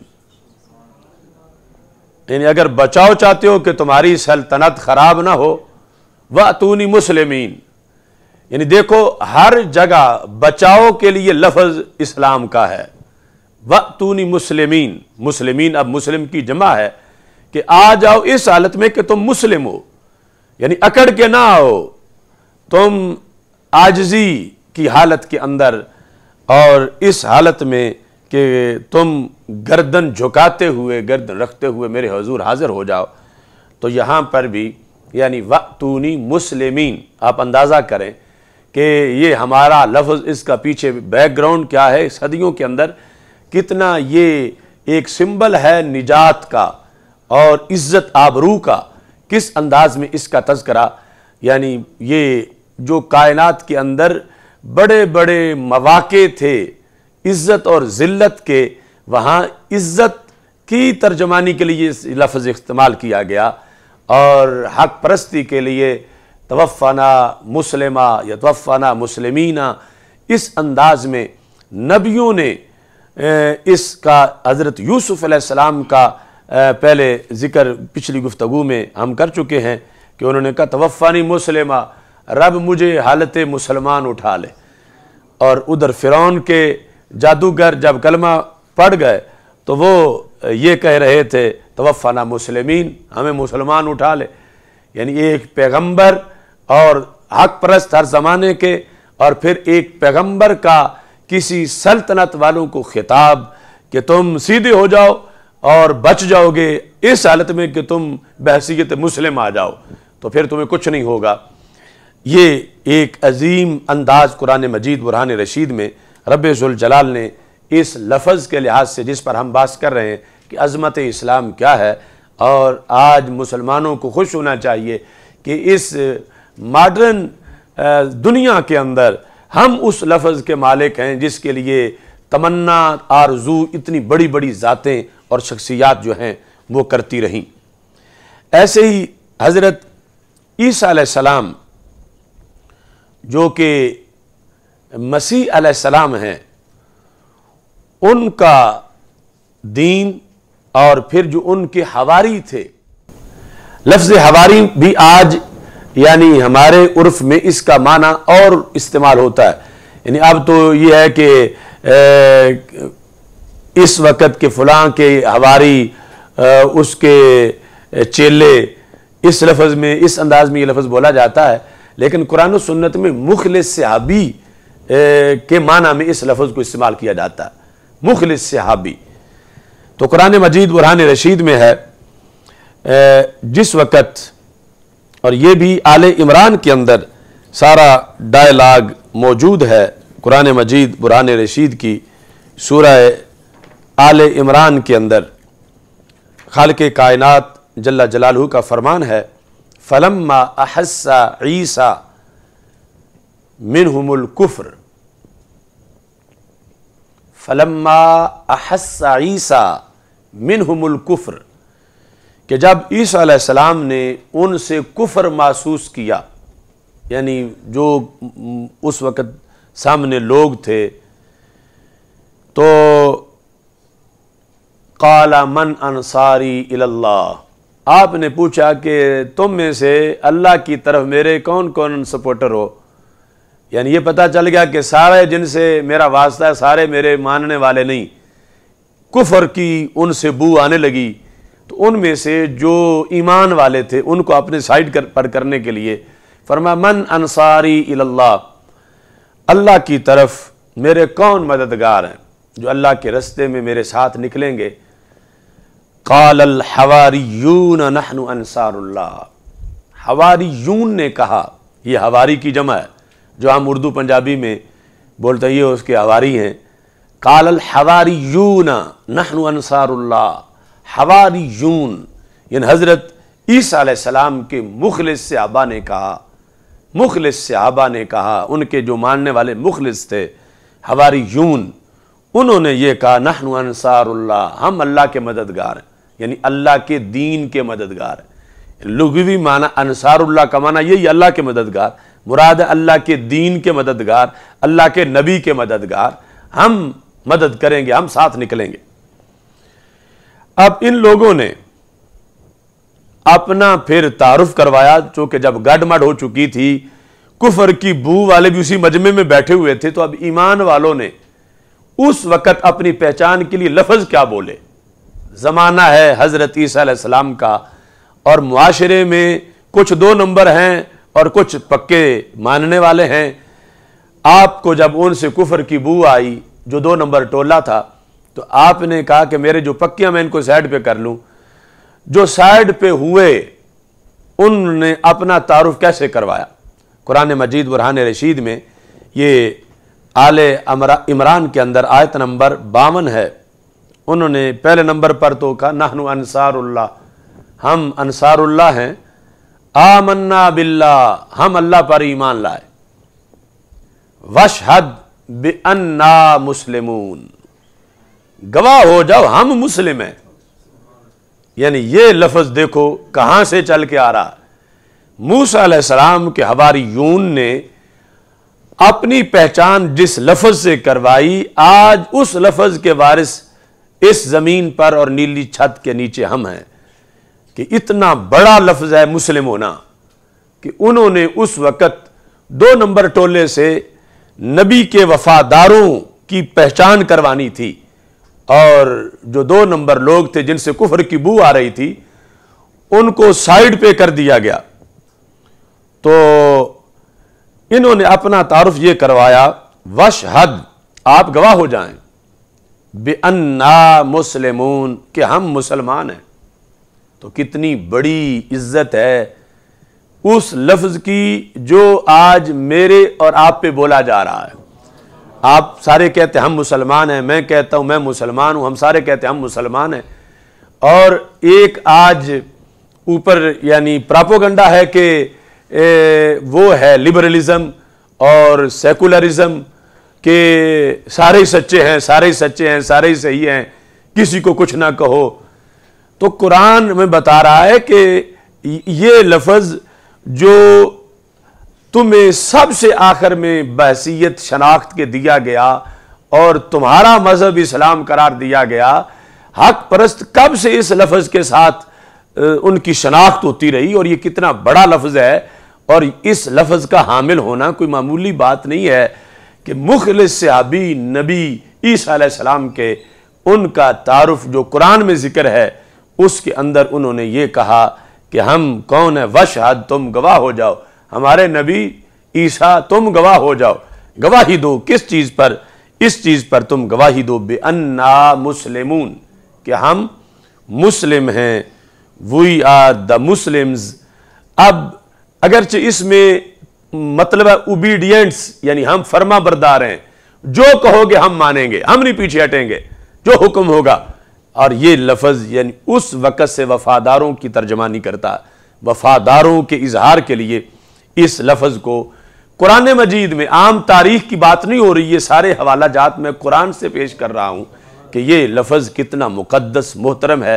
S1: یعنی اگر بچاؤ چاہتے ہو کہ تمہاری سلطنت خراب نہ ہو، واتونی مسلمین، یعنی دیکھو ہر جگہ بچاؤ کے لیے لفظ اسلام کا ہے، واتونی مسلمین، مسلمین اب مسلم کی جمع ہے، کہ آ جاؤ اس حالت میں کہ تم مسلم ہو، یعنی اکڑ کے نہ آؤ، تم عاجزی کی حالت کے اندر، اور اس حالت میں کہ تم گردن جھکاتے ہوئے، گردن رکھتے ہوئے میرے حضور حاضر ہو جاؤ۔ تو یہاں پر بھی یعنی واتونی مسلمین، آپ اندازہ کریں کہ یہ ہمارا لفظ، اس کا پیچھے بیک گراؤنڈ کیا ہے، صدیوں کے اندر کتنا یہ ایک سمبل ہے نجات کا اور عزت آبرو کا، کس انداز میں اس کا تذکرہ، یعنی یہ جو کائنات کے اندر بڑے بڑے مواقع تھے عزت اور ذلت کے، وہاں عزت کی ترجمانی کے لیے اس لفظ استعمال کیا گیا، اور حق پرستی کے لیے توفنا مسلمہ یا توفنا مسلمینہ، اس انداز میں نبیوں نے اس کا، حضرت یوسف علیہ السلام کا پہلے ذکر پچھلی گفتگو میں ہم کر چکے ہیں کہ انہوں نے کہا توفانی مسلمہ، رب مجھے حالت مسلمان اٹھا لے، اور ادھر فرعون کے جادوگر جب کلمہ پڑھ گئے تو وہ یہ کہہ رہے تھے توفنا مسلمین، ہمیں مسلمان اٹھا لے، یعنی ایک پیغمبر اور حق پرست ہر زمانے کے، اور پھر ایک پیغمبر کا کسی سلطنت والوں کو خطاب کہ تم سیدھے ہو جاؤ اور بچ جاؤ گے اس حالت میں کہ تم بحیثیت مسلم آ جاؤ، تو پھر تمہیں کچھ نہیں ہوگا۔ یہ ایک عظیم انداز قرآن مجید برہان رشید میں رب ذوالجلال نے اس لفظ کے لحاظ سے، جس پر ہم بات کر رہے ہیں کہ عظمت اسلام کیا ہے، اور آج مسلمانوں کو خوش ہونا چاہیے کہ اس ماڈرن دنیا کے اندر ہم اس لفظ کے مالک ہیں جس کے لیے تمنا آرزو اتنی بڑی بڑی ذاتیں اور شخصیات جو ہیں وہ کرتی رہیں۔ ایسے ہی حضرت عیسیٰ علیہ السلام جو کہ مسیح علیہ السلام ہیں، ان کا دین اور پھر جو ان کے حواری تھے، لفظ حواری بھی آج یعنی ہمارے عرف میں اس کا معنی اور استعمال ہوتا ہے، یعنی اب تو یہ ہے کہ اس وقت کے فلاں کے حواری، اس کے چیلے، اس لفظ میں، اس انداز میں یہ لفظ بولا جاتا ہے، لیکن قرآن و سنت میں مخلص صحابی کے معنی میں اس لفظ کو استعمال کیا جاتا ہے، مخلص صحابی۔ تو قرآن مجید برہان رشید میں ہے جس وقت، اور یہ بھی آل عمران کے اندر سارا ڈائلاگ موجود ہے، قرآن مجید برہان رشید کی سورہ آل عمران کے اندر خالق کائنات جل جلالہ کا فرمان ہے، فَلَمَّا أَحَسَّ عِيسَى مِنْهُمُ الْكُفْرِ فَلَمَّا أَحَسَّ عِيسَى مِنْهُمُ الْكُفْرِ، کہ جب عیسیٰ علیہ السلام نے ان سے کفر محسوس کیا، یعنی جو اس وقت سامنے لوگ تھے، تو قال من انصاری الی اللہ، آپ نے پوچھا کہ تم میں سے اللہ کی طرف میرے کون کون سپورٹر ہو؟ یعنی یہ پتہ چل گیا کہ سارے جن سے میرا واسطہ ہے سارے میرے ماننے والے نہیں، کفر کی ان سے بو آنے لگی، تو ان میں سے جو ایمان والے تھے ان کو اپنے سائڈ پر کرنے کے لیے فرمایا من انصاری الی اللہ، اللہ کی طرف میرے کون مددگار ہیں جو اللہ کے رستے میں میرے ساتھ نکلیں گے؟ قال الحواریون نحن انصار اللہ، حواریون نے کہا، یہ حواری کی جمع ہے جو ہم اردو پنجابی میں بولتے ہیں، یہ اس کے حواری ہیں۔ قال الحواریون نحن انصار اللہ، حواریون یعنی حضرت عیسیٰ علیہ السلام کے مخلص صحابہ نے کہا، مخلص صحابہ نے کہا، ان کے جو ماننے والے مخلص تھے حواریون، انہوں نے یہ کہا نحن انصار اللہ، ہم اللہ کے مددگار ہیں، یعنی اللہ کے دین کے مددگار ہیں۔ لغوی معنی انصار اللہ کا معنی یہی اللہ کے مددگار، مراد ہے اللہ کے دین کے مددگار، اللہ کے نبی کے مددگار، ہم مدد کریں گے، ہم ساتھ نکلیں گے۔ اب ان لوگوں نے اپنا پھر تعارف کروایا، چونکہ جب گڈ مڈ ہو چکی تھی، کفر کی بو والے بھی اسی مجمع میں بیٹھے ہوئے تھے، تو اب ایمان والوں نے اس وقت اپنی پہچان کے لیے لفظ کیا بولے؟ زمانہ ہے حضرت عیسیٰ علیہ السلام کا، اور معاشرے میں کچھ دو نمبر ہیں اور کچھ پکے ماننے والے ہیں۔ آپ کو جب ان سے کفر کی بو آئی، جو دو نمبر ٹولہ تھا، تو آپ نے کہا کہ میرے جو پکیاں میں ان کو سائڈ پہ کر لوں۔ جو سائڈ پہ ہوئے ان نے اپنا تعارف کیسے کروایا؟ قرآن مجید برہان رشید میں یہ آل عمران کے اندر آیت نمبر باون ہے، انہوں نے پہلے نمبر پر تو کہا نحن انصار اللہ، ہم انصار اللہ ہیں، آمنا باللہ، ہم اللہ پر ایمان لائے، واشہد بأننا مسلمون، گواہ ہو جاؤ ہم مسلم ہیں۔ یعنی یہ لفظ دیکھو کہاں سے چل کے آ رہا ہے۔ موسیٰ علیہ السلام کے حواریون نے اپنی پہچان جس لفظ سے کروائی، آج اس لفظ کے وارث اس زمین پر اور نیلی چھت کے نیچے ہم ہیں، کہ اتنا بڑا لفظ ہے مسلم ہونا، کہ انہوں نے اس وقت دو نمبر ٹولے سے نبی کے وفاداروں کی پہچان کروانی تھی، اور جو دو نمبر لوگ تھے جن سے کفر کی بو آ رہی تھی ان کو سائیڈ پہ کر دیا گیا۔ تو انہوں نے اپنا تعارف یہ کروایا، واشہد، آپ گواہ ہو جائیں، بِأَنَّا مُسْلِمُونَ، کہ ہم مسلمان ہیں۔ تو کتنی بڑی عزت ہے اس لفظ کی جو آج میرے اور آپ پہ بولا جا رہا ہے۔ آپ سارے کہتے ہیں ہم مسلمان ہیں، میں کہتا ہوں میں مسلمان ہوں، ہم سارے کہتے ہیں ہم مسلمان ہیں، اور ایک آج اوپر یعنی پراپوگنڈا ہے کہ وہ ہے لبرلزم اور سیکولرزم، کہ سارے ہی سچے ہیں، سارے ہی سچے ہیں، سارے ہی صحیح ہیں، کسی کو کچھ نہ کہو۔ تو قرآن میں بتا رہا ہے کہ یہ لفظ جو تمہیں سب سے آخر میں بحثیت شناخت کے دیا گیا اور تمہارا مذہب اسلام قرار دیا گیا، حق پرست کب سے اس لفظ کے ساتھ ان کی شناخت ہوتی رہی، اور یہ کتنا بڑا لفظ ہے، اور اس لفظ کا حامل ہونا کوئی معمولی بات نہیں ہے، کہ مخلص صحابی نبی عیسیٰ علیہ السلام کے ان کا تعارف جو قرآن میں ذکر ہے اس کے اندر انہوں نے یہ کہا کہ ہم کون ہیں، واشہد، تم گواہ ہو جاؤ، ہمارے نبی عیسیٰ تم گواہ ہو جاؤ، گواہی دو، کس چیز پر؟ اس چیز پر تم گواہی دو، بِأَنَّا مسلمون، کہ ہم مسلم ہیں، وی آر دا مسلمز۔ اب اگرچہ اس میں مطلب ہے اوبیڈینس، یعنی ہم فرما بردار ہیں، جو کہو گے ہم مانیں گے، ہم نہیں پیچھے ہٹیں گے، جو حکم ہوگا۔ اور یہ لفظ یعنی اس وقت سے وفاداروں کی ترجمانی کرتا ہے، وفاداروں کے اظہار کے لیے اس لفظ کو قرآن مجید میں، عام تاریخ کی بات نہیں ہو رہی، یہ سارے حوالہ جات میں قرآن سے پیش کر رہا ہوں کہ یہ لفظ کتنا مقدس محترم ہے۔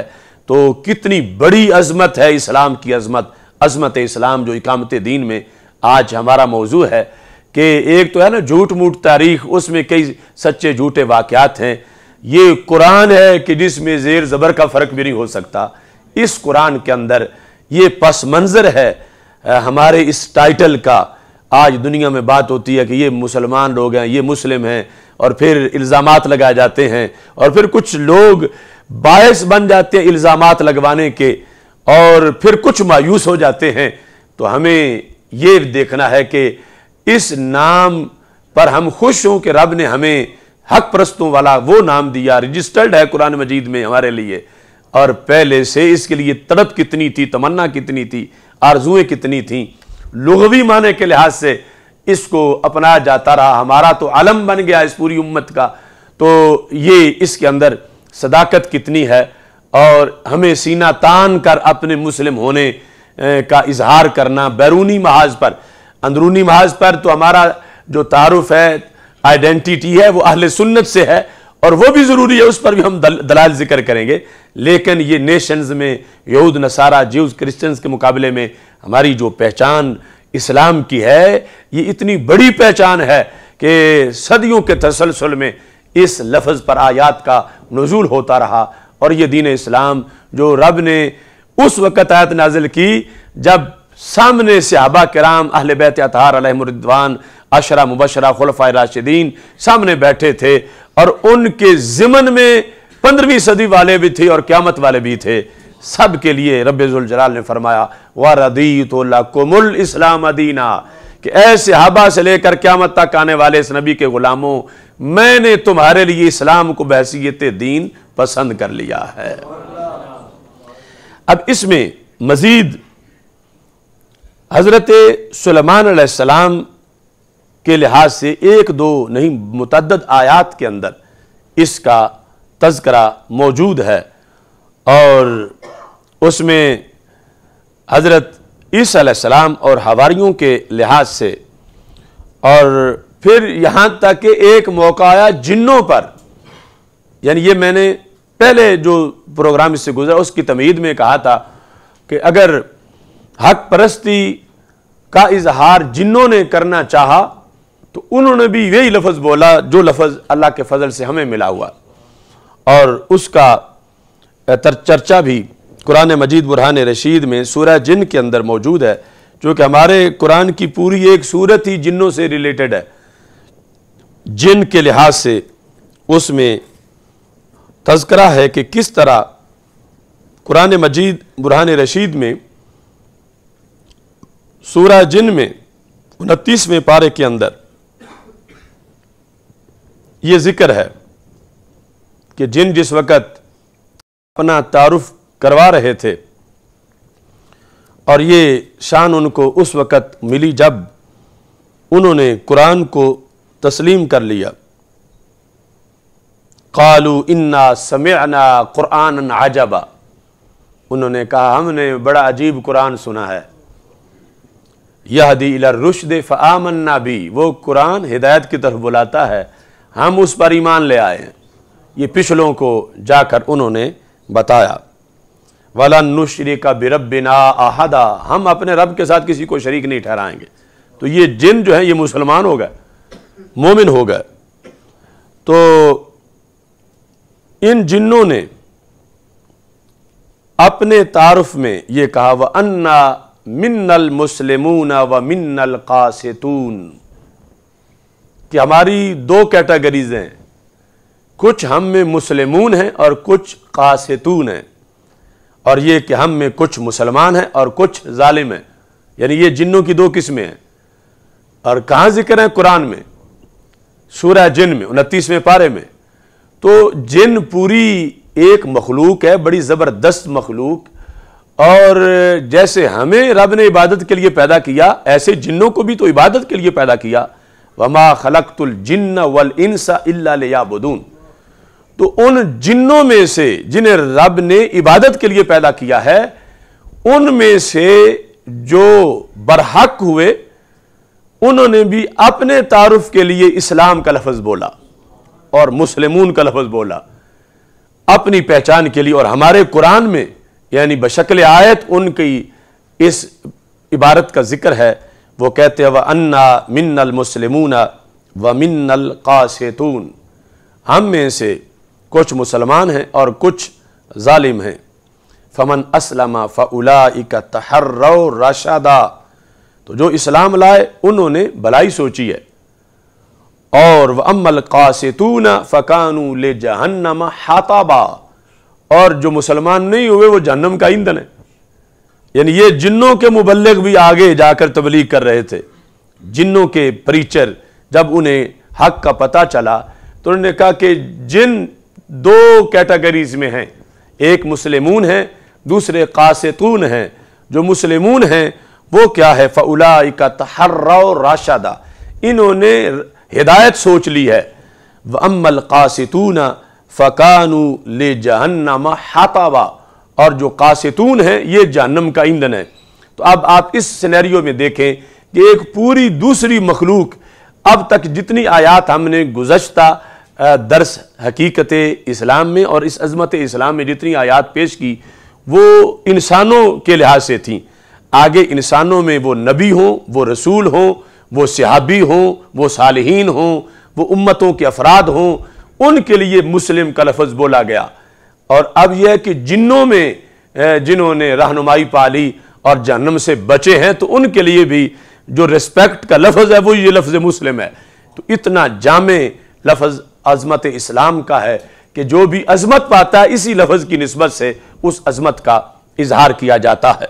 S2: تو کتنی بڑی عظمت ہے اسلام کی عظمت، عظمت اسلام جو اقامت دین میں آج ہمارا موضوع ہے کہ ایک تو ہے نا جھوٹ موٹ تاریخ، اس میں کئی سچے جھوٹے واقعات ہیں، یہ قرآن ہے کہ جس میں زیر زبر کا فرق بھی نہیں ہو سکتا، اس قرآن کے اندر یہ پس منظر ہے ہمارے اس ٹائٹل کا۔ آج دنیا میں بات ہوتی ہے کہ یہ مسلمان لوگ ہیں، یہ مسلم ہیں، اور پھر الزامات لگائے جاتے ہیں، اور پھر کچھ لوگ باعث بن جاتے ہیں الزامات لگوانے کے، اور پھر کچھ مایوس ہو جاتے ہیں۔ تو ہمیں یہ دیکھنا ہے کہ اس نام پر ہم خوش ہوں کہ رب نے ہمیں حق پرستوں والا وہ نام دیا، رجسٹرڈ ہے قرآن مجید میں ہمارے لیے، اور پہلے سے اس کے لیے طلب کتنی تھی، تمنا کتنی تھی، آرزویں کتنی تھیں، لغوی معنی کے لحاظ سے اس کو اپنایا جاتا رہا، ہمارا تو علم بن گیا اس پوری امت کا۔ تو یہ اس کے اندر صداقت کتنی ہے، اور ہمیں سینہ تان کر اپنے مسلم ہونے کا اظہار کرنا، بیرونی محاذ پر، اندرونی محاذ پر تو ہمارا جو تعارف ہے، آئیڈینٹیٹی ہے، وہ اہل سنت سے ہے، اور وہ بھی ضروری ہے، اس پر بھی ہم دلائل ذکر کریں گے۔ لیکن یہ نیشنز میں یہود، نصارہ، جیوز، کرسچنز کے مقابلے میں ہماری جو پہچان اسلام کی ہے، یہ اتنی بڑی پہچان ہے کہ صدیوں کے تسلسل میں اس لفظ پر آیات کا نزول ہوتا رہا، اور یہ دین اسلام جو رب نے اس وقت آیت نازل کی جب سامنے صحابہ کرام اہل بیت اطہار علیہم الرضوان، عشرہ مبشرہ، خلفائے راشدین سامنے بیٹھے تھے، اور ان کے ضمن میں پندرہویں صدی والے بھی تھے اور قیامت والے بھی تھے، سب کے لیے رب ذوالجلال نے فرمایا وَرَضِيتُ لَكُمُ الْإِسْلَامَ دِينًا، کہ اے صحابہ سے لے کر قیامت تک آنے والے اس نبی کے غلاموں، میں نے تمہارے لیے اسلام کو بحیثیت دین پسند کر لیا ہے۔ اب اس میں مزید حضرت سلیمان علیہ السلام کے لحاظ سے ایک دو نہیں متعدد آیات کے اندر اس کا تذکرہ موجود ہے، اور اس میں حضرت عیسیٰ علیہ السلام اور حواریوں کے لحاظ سے، اور پھر یہاں تک کہ ایک موقع آیا جنوں پر، یعنی یہ میں نے پہلے جو پروگرام اس سے گزرا اس کی تمہید میں کہا تھا کہ اگر حق پرستی کا اظہار جنوں نے کرنا چاہا تو انہوں نے بھی یہی لفظ بولا جو لفظ اللہ کے فضل سے ہمیں ملا ہوا، اور اس کا چرچا بھی قرآن مجید برہان رشید میں سورہ جن کے اندر موجود ہے، جو کہ ہمارے قرآن کی پوری ایک سورت ہی جنوں سے ریلیٹڈ ہے۔ جن کے لحاظ سے اس میں تذکرہ ہے کہ کس طرح قرآن مجید برہان رشید میں سورہ جن میں انتیسویں پارے کے اندر یہ ذکر ہے کہ جن جس وقت اپنا تعارف کروا رہے تھے، اور یہ شان ان کو اس وقت ملی جب انہوں نے قرآن کو تسلیم کر لیا۔ قالوا انا سمعنا قرآنا عجبا، انہوں نے کہا ہم نے بڑا عجیب قرآن سنا ہے۔ یہدی الی الرشد فآمنا بھی، وہ قرآن ہدایت کی طرف بلاتا ہے، ہم اس پر ایمان لے آئے ہیں۔ یہ پچھلوں کو جا کر انہوں نے بتایا وَلَن نُشْرِكَ بِرَبِّنَا أَحَدًا، ہم اپنے رب کے ساتھ کسی کو شریک نہیں ٹھہرائیں گے۔ تو یہ جن جو ہے یہ مسلمان ہو گئے، مومن ہو گئے۔ تو ان جنوں نے اپنے تعارف میں یہ کہا وَأَنَّا مِنَّ الْمُسْلِمُونَ وَمِنَّ الْقَاسِطُونَ، کہ ہماری دو کیٹیگریز ہیں، کچھ ہم میں مسلمون ہیں اور کچھ قاسطون ہیں، اور یہ کہ ہم میں کچھ مسلمان ہیں اور کچھ ظالم ہیں، یعنی یہ جنوں کی دو قسمیں ہیں۔ اور کہاں ذکر ہے؟ قرآن میں، سورہ جن میں انتیسویں پارے میں۔ تو جن پوری ایک مخلوق ہے، بڑی زبردست مخلوق، اور جیسے ہمیں رب نے عبادت کے لیے پیدا کیا ایسے جنوں کو بھی تو عبادت کے لیے پیدا کیا۔ وَمَا خَلَقْتُ الْجِنَّ وَالْإِنسَ إِلَّا لِيَعْبُدُونَ، تو ان جنوں میں سے جنہیں رب نے عبادت کے لیے پیدا کیا ہے، ان میں سے جو برحق ہوئے انہوں نے بھی اپنے تعارف کے لیے اسلام کا لفظ بولا اور مسلمون کا لفظ بولا، اپنی پہچان کے لیے، اور ہمارے قرآن میں یعنی بشکل آیت ان کی اس عبارت کا ذکر ہے. وہ کہتے ہیں وَأَنَّا مِنَّ الْمُسْلِمُونَ وَمِنَّ الْقَاسِطُونَ، ہم میں سے کچھ مسلمان ہیں اور کچھ ظالم ہیں. فَمَنْ أَسْلَمَ فَأُولَئِكَ تَحَرَّوْا رَشَدًا، تو جو اسلام لائے انہوں نے بھلائی سوچی ہے. اور وَأَمَّا الْقَاسِطُونَ فَكَانُوا لِجَهَنَّمَ حَطَبًا، اور جو مسلمان نہیں ہوئے وہ جہنم کا ایندھن ہے. یعنی یہ جنوں کے مبلغ بھی آگے جا کر تبلیغ کر رہے تھے. جنوں کے پریچر جب انہیں حق کا پتہ چلا تو انہوں نے کہا کہ جن دو کیٹیگریز میں ہیں، ایک مسلمون ہیں، دوسرے قاسطون ہیں. جو مسلمون ہیں وہ کیا ہے؟ فَأُولَئِكَ تَحَرَّوْا رَشَدًا، انہوں نے ہدایت سوچ لی ہے. وَأَمَّا الْقَاسِطُونَ فَكَانُوا لِجَهَنَّمَ حَطَبًا، اور جو قاسطون ہیں یہ جہنم کا ایندھن ہے. تو اب آپ اس سینیریو میں دیکھیں کہ ایک پوری دوسری مخلوق، اب تک جتنی آیات ہم نے گزشتہ درس حقیقت اسلام میں اور اس عظمت اسلام میں جتنی آیات پیش کی وہ انسانوں کے لحاظ سے تھیں. آگے انسانوں میں وہ نبی ہوں، وہ رسول ہوں، وہ صحابی ہوں، وہ صالحین ہوں، وہ امتوں کے افراد ہوں، ان کے لیے مسلم کا لفظ بولا گیا. اور اب یہ ہے کہ جنوں میں جنہوں نے رہنمائی پالی اور جہنم سے بچے ہیں تو ان کے لیے بھی جو ریسپیکٹ کا لفظ ہے وہ یہ لفظ مسلم ہے. تو اتنا جامع لفظ عظمت اسلام کا ہے کہ جو بھی عظمت پاتا ہے اسی لفظ کی نسبت سے اس عظمت کا اظہار کیا جاتا ہے.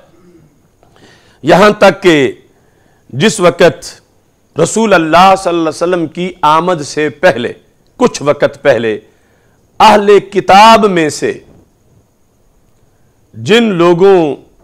S2: یہاں تک کہ جس وقت رسول اللہ صلی اللہ علیہ وسلم کی آمد سے پہلے، کچھ وقت پہلے، اہل کتاب میں سے جن لوگوں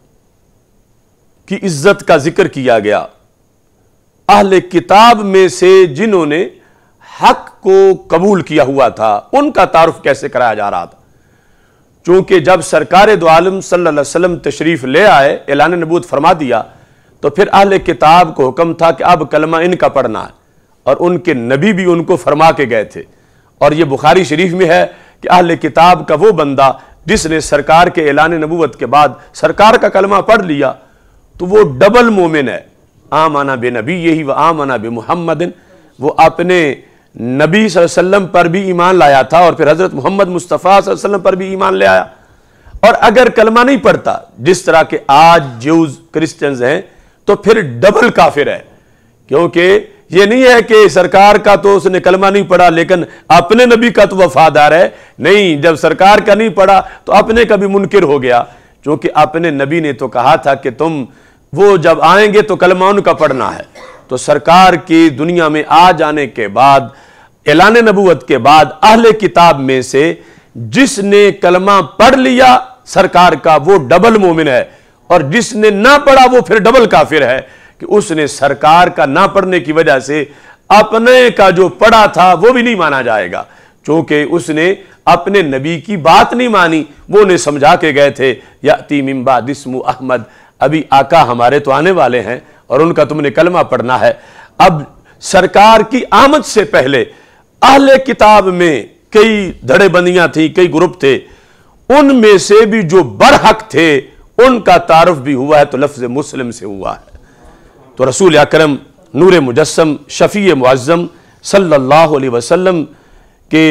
S2: کی عزت کا ذکر کیا گیا، اہل کتاب میں سے جنہوں نے حق کو قبول کیا ہوا تھا، ان کا تعارف کیسے کرایا جا رہا تھا؟ چونکہ جب سرکار دو عالم صلی اللہ علیہ وسلم تشریف لے آئے، اعلان نبوت فرما دیا، تو پھر اہل کتاب کو حکم تھا کہ اب کلمہ ان کا پڑھنا ہے، اور ان کے نبی بھی ان کو فرما کے گئے تھے. اور یہ بخاری شریف میں ہے کہ اہل کتاب کا وہ بندہ جس نے سرکار کے اعلان نبوت کے بعد سرکار کا کلمہ پڑھ لیا تو وہ ڈبل مومن ہے. آمنا بے نبی یہی و آمنا بے محمد، وہ اپنے نبی صلی اللہ علیہ وسلم پر بھی ایمان لایا تھا اور پھر حضرت محمد مصطفیٰ صلی اللہ علیہ وسلم پر بھی ایمان لے آیا. اور اگر کلمہ نہیں پڑھتا جس طرح کے آج جوز کرسچنز ہیں تو پھر ڈبل کافر ہے. کیونکہ یہ نہیں ہے کہ سرکار کا تو اس نے کلمہ نہیں پڑھا لیکن اپنے نبی کا تو وفادار ہے. نہیں، جب سرکار کا نہیں پڑھا تو اپنے کا بھی منکر ہو گیا. چونکہ اپنے نبی نے تو کہا تھا کہ تم وہ جب آئیں گے تو کلمہ ان کا پڑھنا ہے. تو سرکار کی دنیا میں آ جانے کے بعد، اعلان نبوت کے بعد، اہل کتاب میں سے جس نے کلمہ پڑھ لیا سرکار کا وہ ڈبل مومن ہے، اور جس نے نہ پڑھا وہ پھر ڈبل کافر ہے کہ اس نے سرکار کا نہ پڑھنے کی وجہ سے اپنے کا جو پڑھا تھا وہ بھی نہیں مانا جائے گا. چونکہ اس نے اپنے نبی کی بات نہیں مانی، وہ انہیں سمجھا کے گئے تھے یاتی من بعد اسمہ احمد، ابھی آقا ہمارے تو آنے والے ہیں اور ان کا تم نے کلمہ پڑھنا ہے. اب سرکار کی آمد سے پہلے اہل کتاب میں کئی دھڑے بندیاں تھیں، کئی گروپ تھے، ان میں سے بھی جو برحق تھے ان کا تعارف بھی ہوا ہے تو لفظ مسلم سے ہوا ہے. تو رسول اکرم نور مجسم شفیع معظم صلی اللہ علیہ وسلم کے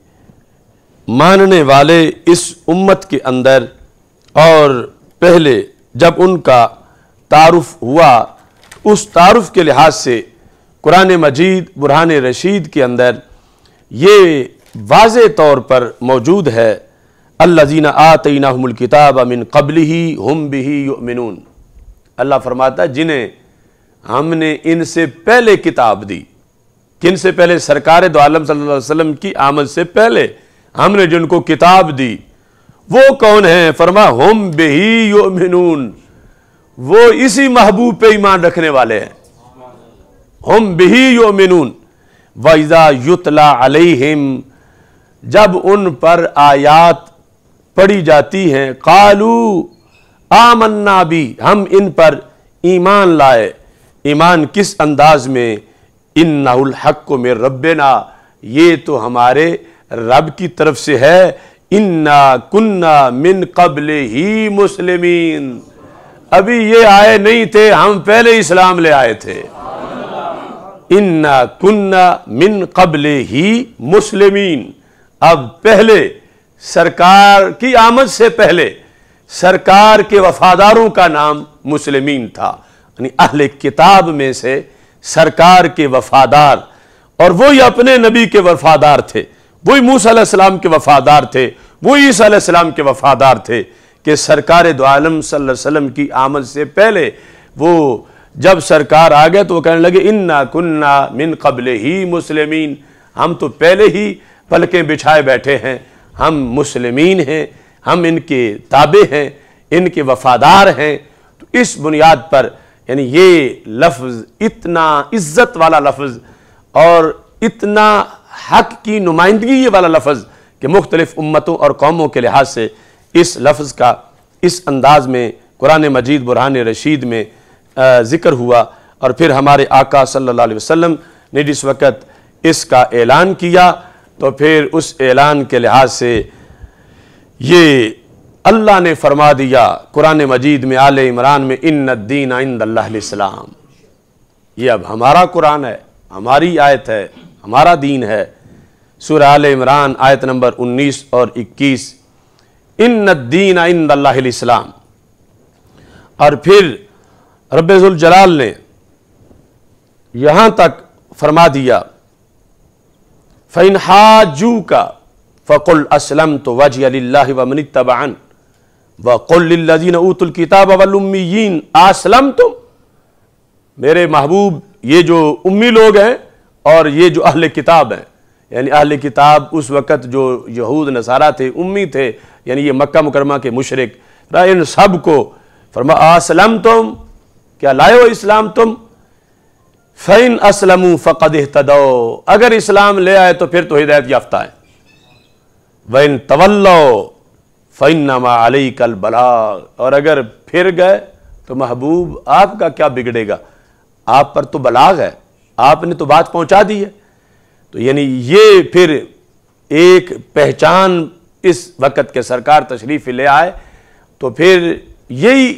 S2: ماننے والے اس امت کے اندر، اور پہلے جب ان کا تعارف ہوا اس تعارف کے لحاظ سے قرآن مجید برہان رشید کے اندر یہ واضح طور پر موجود ہے الذین آتیناہم الکتاب من قبلہ ہم بہ یؤمنون. اللہ فرماتا ہے جنہیں ہم نے ان سے پہلے کتاب دی. کن سے پہلے؟ سرکار دو عالم صلی اللہ علیہ وسلم کی آمد سے پہلے ہم نے جن کو کتاب دی. وہ کون ہیں؟ فرما ہم بہ یؤمنون، وہ اسی محبوب پہ ایمان رکھنے والے ہیں. ہم بہ یؤمنون. وَإِذَا يُتْلَى عَلَيْهِمْ، جب ان پر آیات پڑھی جاتی ہیں، قَالُوا آمَنَّا بِهِ، ہم ان پر ایمان لائے. ایمان کس انداز میں؟ اِنَّهُ الْحَقُّ مِن رَبِّنَا، یہ تو ہمارے رب کی طرف سے ہے. इन्ना कुन्ना मिन क़ब्ल ही मुस्लिमीन, अभी ये आए नहीं थे, हम पहले इस्लाम ले आए थे। इन्ना कुन्ना मिन क़ब्ल ही मुस्लिमीन, अब पहले सरकार की आमद से पहले सरकार के वफादारों का नाम मुस्लिमीन था, यानी अहले किताब में से सरकार के वफादार, और वही अपने नबी के वफादार थे, वही मूसा अलैहिस्सलाम के वफादार थे, वही ईसा अलैहिस्सलाम के वफादार थे कि सरकार दो आलम सल्लल्लाहु अलैहि वसल्लम की आमद से पहले वो जब सरकार आ गए तो वो कहने लगे इन्ना कुन्ना मिन क़ब्ल ही मुस्लिमीन, हम तो पहले ही पलकें बिछाए बैठे हैं, हम मुस्लिमीन हैं, हम इनके ताबे हैं, इनके वफादार हैं। तो इस बुनियाद पर यानी ये लफ्ज़ इतना इज़्ज़त वाला लफ्ज़ और इतना हक की नुमाइंदगी ये वाला लफ्ज़ कि मुख्तलिफ़ उम्मतों और कौमों के लिहाज से इस लफ्ज़ का इस अंदाज में कुरान मजीद बुरहान रशीद में ज़िक्र हुआ। और फिर हमारे आका सल्लल्लाहु अलैहि वसल्लम ने जिस वक़्त इसका ऐलान किया तो फिर उस ऐलान के लिहाज से ये अल्लाह ने फरमा दिया कुरान मजीद में आले इमरान में इन्नद्दीन इंदल्लाहिल इस्लाम, ये अब हमारा कुरान है, हमारी आयत है, हमारा दीन है। सूरह आले इमरान आयत नंबर उन्नीस और इक्कीस, इन्नद्दीन इंदल्लाहिल इस्लाम। और फिर रब्बुल जलाल ने यहाँ तक फरमा दिया फ़इन हाजूका फ़क़ुल अस्लमतु वजहिया लिल्लाहि व मन इत्तबअन व क़ुल लिल्लज़ीना ऊतुल किताब वल उम्मिय्यीन अस्लमतुम, मेरे महबूब ये जो उम्मी लोग हैं और ये जो अहले किताब हैं, यानी अहले किताब उस वक़्त जो यहूद नसारा थे, उम्मी थे, यानी ये मक्का मुकरमा के मुशरिक, इन सब को फरमा अस्लमतुम, क्या लाए हो इस्लाम तुम, फ़इन अस्लमू फ़क़द इह्तदौ, अगर इस्लाम ले आए तो फिर तो हिदायत याफ्ता है, वइन तवल्लो फ़इन्नमा अलैकल बलाग, और अगर फिर गए तो महबूब आपका क्या बिगड़ेगा, आप पर तो बलाग है, आपने तो बात पहुंचा दी है। तो यानी ये फिर एक पहचान इस वक़्त के सरकार तशरीफ़ ले आए तो फिर यही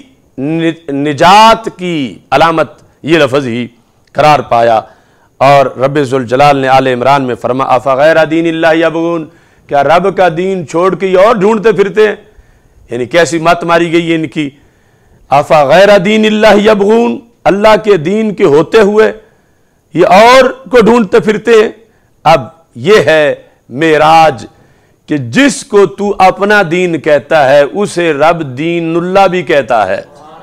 S2: निजात की अलामत ये लफ्ज़ ही करार पाया। और रब्बुल जलाल ने आले इमरान में फरमा अफ़ा गैर दीनिल्लाहि यबगून, क्या रब का दीन छोड़ के और ढूंढते फिरते हैं, यानी कैसी मत मारी गई है इनकी। अफ़ा गैर दीनिल्लाहि यबगून, अल्लाह के दीन के होते हुए ये और को ढूंढते फिरते हैं। अब ये है मेराज कि जिसको तू अपना दीन कहता है उसे रब दीनुल्लाह भी कहता है,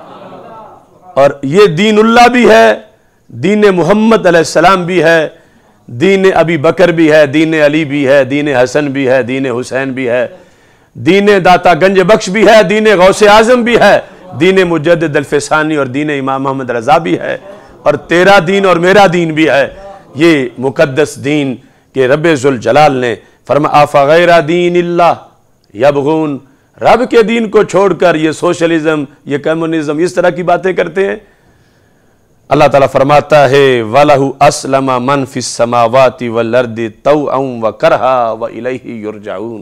S2: और ये दीनुल्लाह भी है, दीन मोहम्मद अलैहिस्सलाम भी है, दीन अबी बकर भी है, दीन अली भी है, दीन हसन भी है, दीन हुसैन भी है, दीन दाता गंज बख्श भी है, दीन गौसे आजम भी है, दीन मुजद्दिद अल-फ़सानी और दीन इमाम मोहम्मद रज़ा भी है, और तेरा दीन और मेरा दीन भी है। ये मुक़द्दस दीन के रब्बुल जलाल ने फरमा अफ़ा गैर दीनिल्लाह यबगून, रब के दीन को छोड़कर ये सोशलिज्म, ये कम्युनिज्म, इस तरह की बातें करते हैं। अल्लाह ताला फरमाता है वलहु अस्लमा मन फिस समावाति वल अर्दि तौअन व करहा व इलैहि युरजाऊन,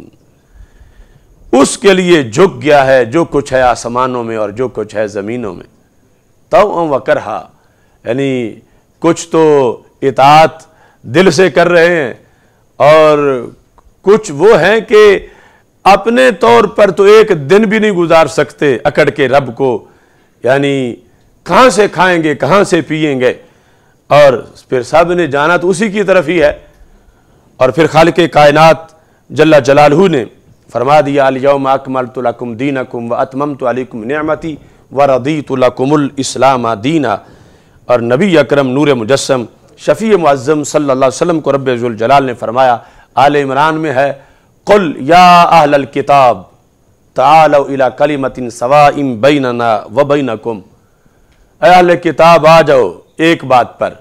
S2: उसके लिए झुक गया है जो कुछ है आसमानों में और जो कुछ है ज़मीनों में, तौअन व करहा, यानी कुछ तो इताअत दिल से कर रहे हैं और कुछ वो हैं कि अपने तौर पर तो एक दिन भी नहीं गुजार सकते अकड़ के रब को, यानी कहाँ से खाएंगे कहाँ से पिएंगे, और फिर सब ने जाना तो उसी की तरफ ही है। और फिर खालिक़े कायनात जल्ला जलालहू ने फरमा दिया अल यौम अकमलतु लकुम दीनकुम व अतममतु अलैकुम निअमती व रदीतु लकुमुल इस्लाम दीना। और नबी अकरम नूर मुजस्सम शफ़ी मुअज़्ज़म सल्लल्लाहु अलैहि वसल्लम को रब्बुल जलाल ने फरमाया आले इमरान में है कुल या अहलल किताब तालौ इला कलिमतिन सवाइम बैनना व बैनकुम, अहले किताब आ जाओ एक बात पर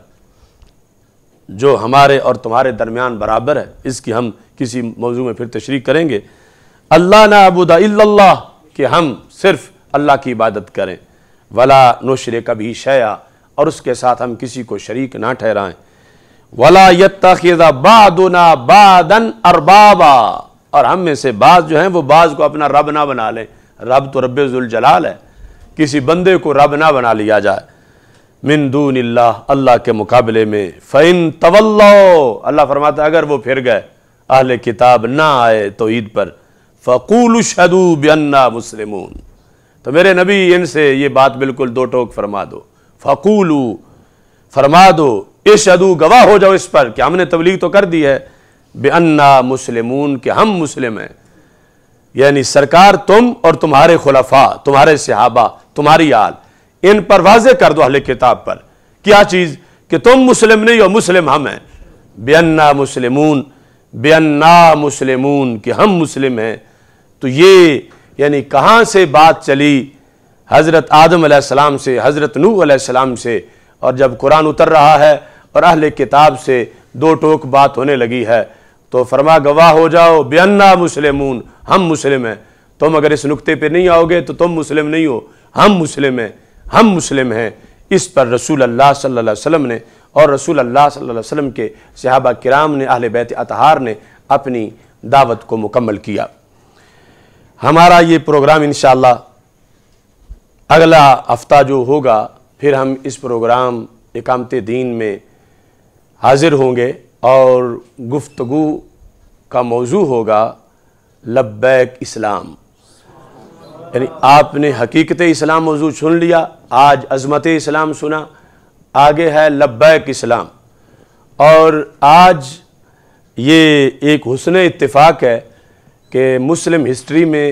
S2: जो हमारे और तुम्हारे दरमियान बराबर है। इसकी हम किसी मौजू में फिर तशरीह करेंगे। अल्लाह नअबुदा इल्लल्लाह, कि हम सिर्फ अल्लाह की इबादत करें, वला नुशरिक बिही शैआ, और उसके साथ हम किसी को शरीक ना ठहराएं, वला यत्तखिज़ बादुना बादन अरबाबा, اور ہم میں سے بعض جو ہیں وہ بعض کو اپنا رب نہ بنا لیں. رب تو رب ذوالجلال ہے، کسی بندے کو رب نہ بنا لیا جائے. من دون اللہ، اللہ کے مقابلے میں. فَإِن تَوَلَّوْا، اللہ فرماتا ہے اگر وہ پھر گئے، اہل کتاب نہ آئے توحید پر، فَقُولُوا اشْهَدُوا بِأَنَّا مُسْلِمُونَ، تو میرے نبی ان سے یہ بات بالکل دو ٹوک فرما دو. فَقُولُوا، فرما دو، اشہدوا، گواہ ہو جاؤ اس پر کہ ہم نے تبلیغ تو کر دی ہے، بِأَنَّا مُسْلِمُونَ، کہ ہم مسلم ہیں. یعنی سرکار تم اور تمہارے خلفاء، تمہارے صحابہ، تمہاری آل، ان پر واضح کر دو اہل کتاب پر کیا چیز، کہ تم مسلم نہیں ہو، مسلم ہم ہیں. بِأَنَّا مُسْلِمُونَ، بِأَنَّا مُسْلِمُونَ، کہ ہم مسلم ہیں. تو یہ یعنی کہاں سے بات چلی؟ حضرت آدم علیہ السلام سے، حضرت نوح علیہ السلام سے، اور جب قرآن اتر رہا ہے اور اہل کتاب سے دو ٹوک بات ہونے لگی ہے تو فرما گواہ ہو جاؤ بِأَنَّا مُسْلِمُونَ، ہم مسلم ہیں. تم اگر اس نقطے پہ نہیں آؤ گے تو تم مسلم نہیں ہو، ہم مسلم ہیں، ہم مسلم ہیں. اس پر رسول اللہ صلی اللہ علیہ وسلم نے اور رسول اللہ صلی اللہ علیہ وسلم کے صحابہ کرام نے، اہل بیت اطہار نے اپنی دعوت کو مکمل کیا. ہمارا یہ پروگرام انشاءاللہ اگلا ہفتہ جو ہوگا پھر ہم اس پروگرام اقامت دین میں حاضر ہوں گے اور گفتگو کا موضوع ہوگا لبیک اسلام. یعنی آپ نے حقیقت اسلام موضوع سن لیا، آج عظمت اسلام سنا، آگے ہے لبیک اسلام. اور آج یہ ایک حسن اتفاق ہے کہ مسلم ہسٹری میں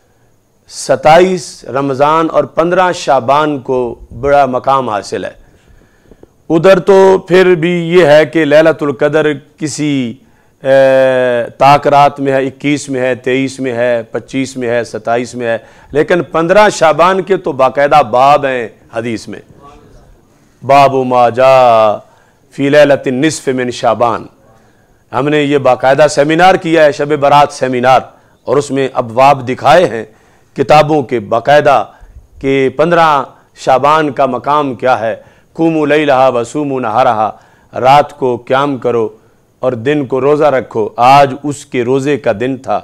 S2: ستائیس رمضان اور پندرہ شعبان کو بڑا مقام حاصل ہے. ادھر تو پھر بھی یہ ہے کہ لیلۃ القدر کسی تاک رات میں ہے، اکیس میں ہے، تیئیس میں ہے، پچیس میں ہے، ستائیس میں ہے، لیکن پندرہ شعبان کے تو باقاعدہ باب ہیں حدیث میں. باب ما جاء فی لیلۃ النصف من شعبان. ہم نے یہ باقاعدہ سیمینار کیا ہے، شب برات سیمینار، اور اس میں ابواب دکھائے ہیں کتابوں کے باقاعدہ کہ پندرہ شعبان کا مقام کیا ہے. قوموا لیلہا وصوموا نہارہا، رات کو قیام کرو اور دن کو روزہ رکھو. آج اس کے روزے کا دن تھا.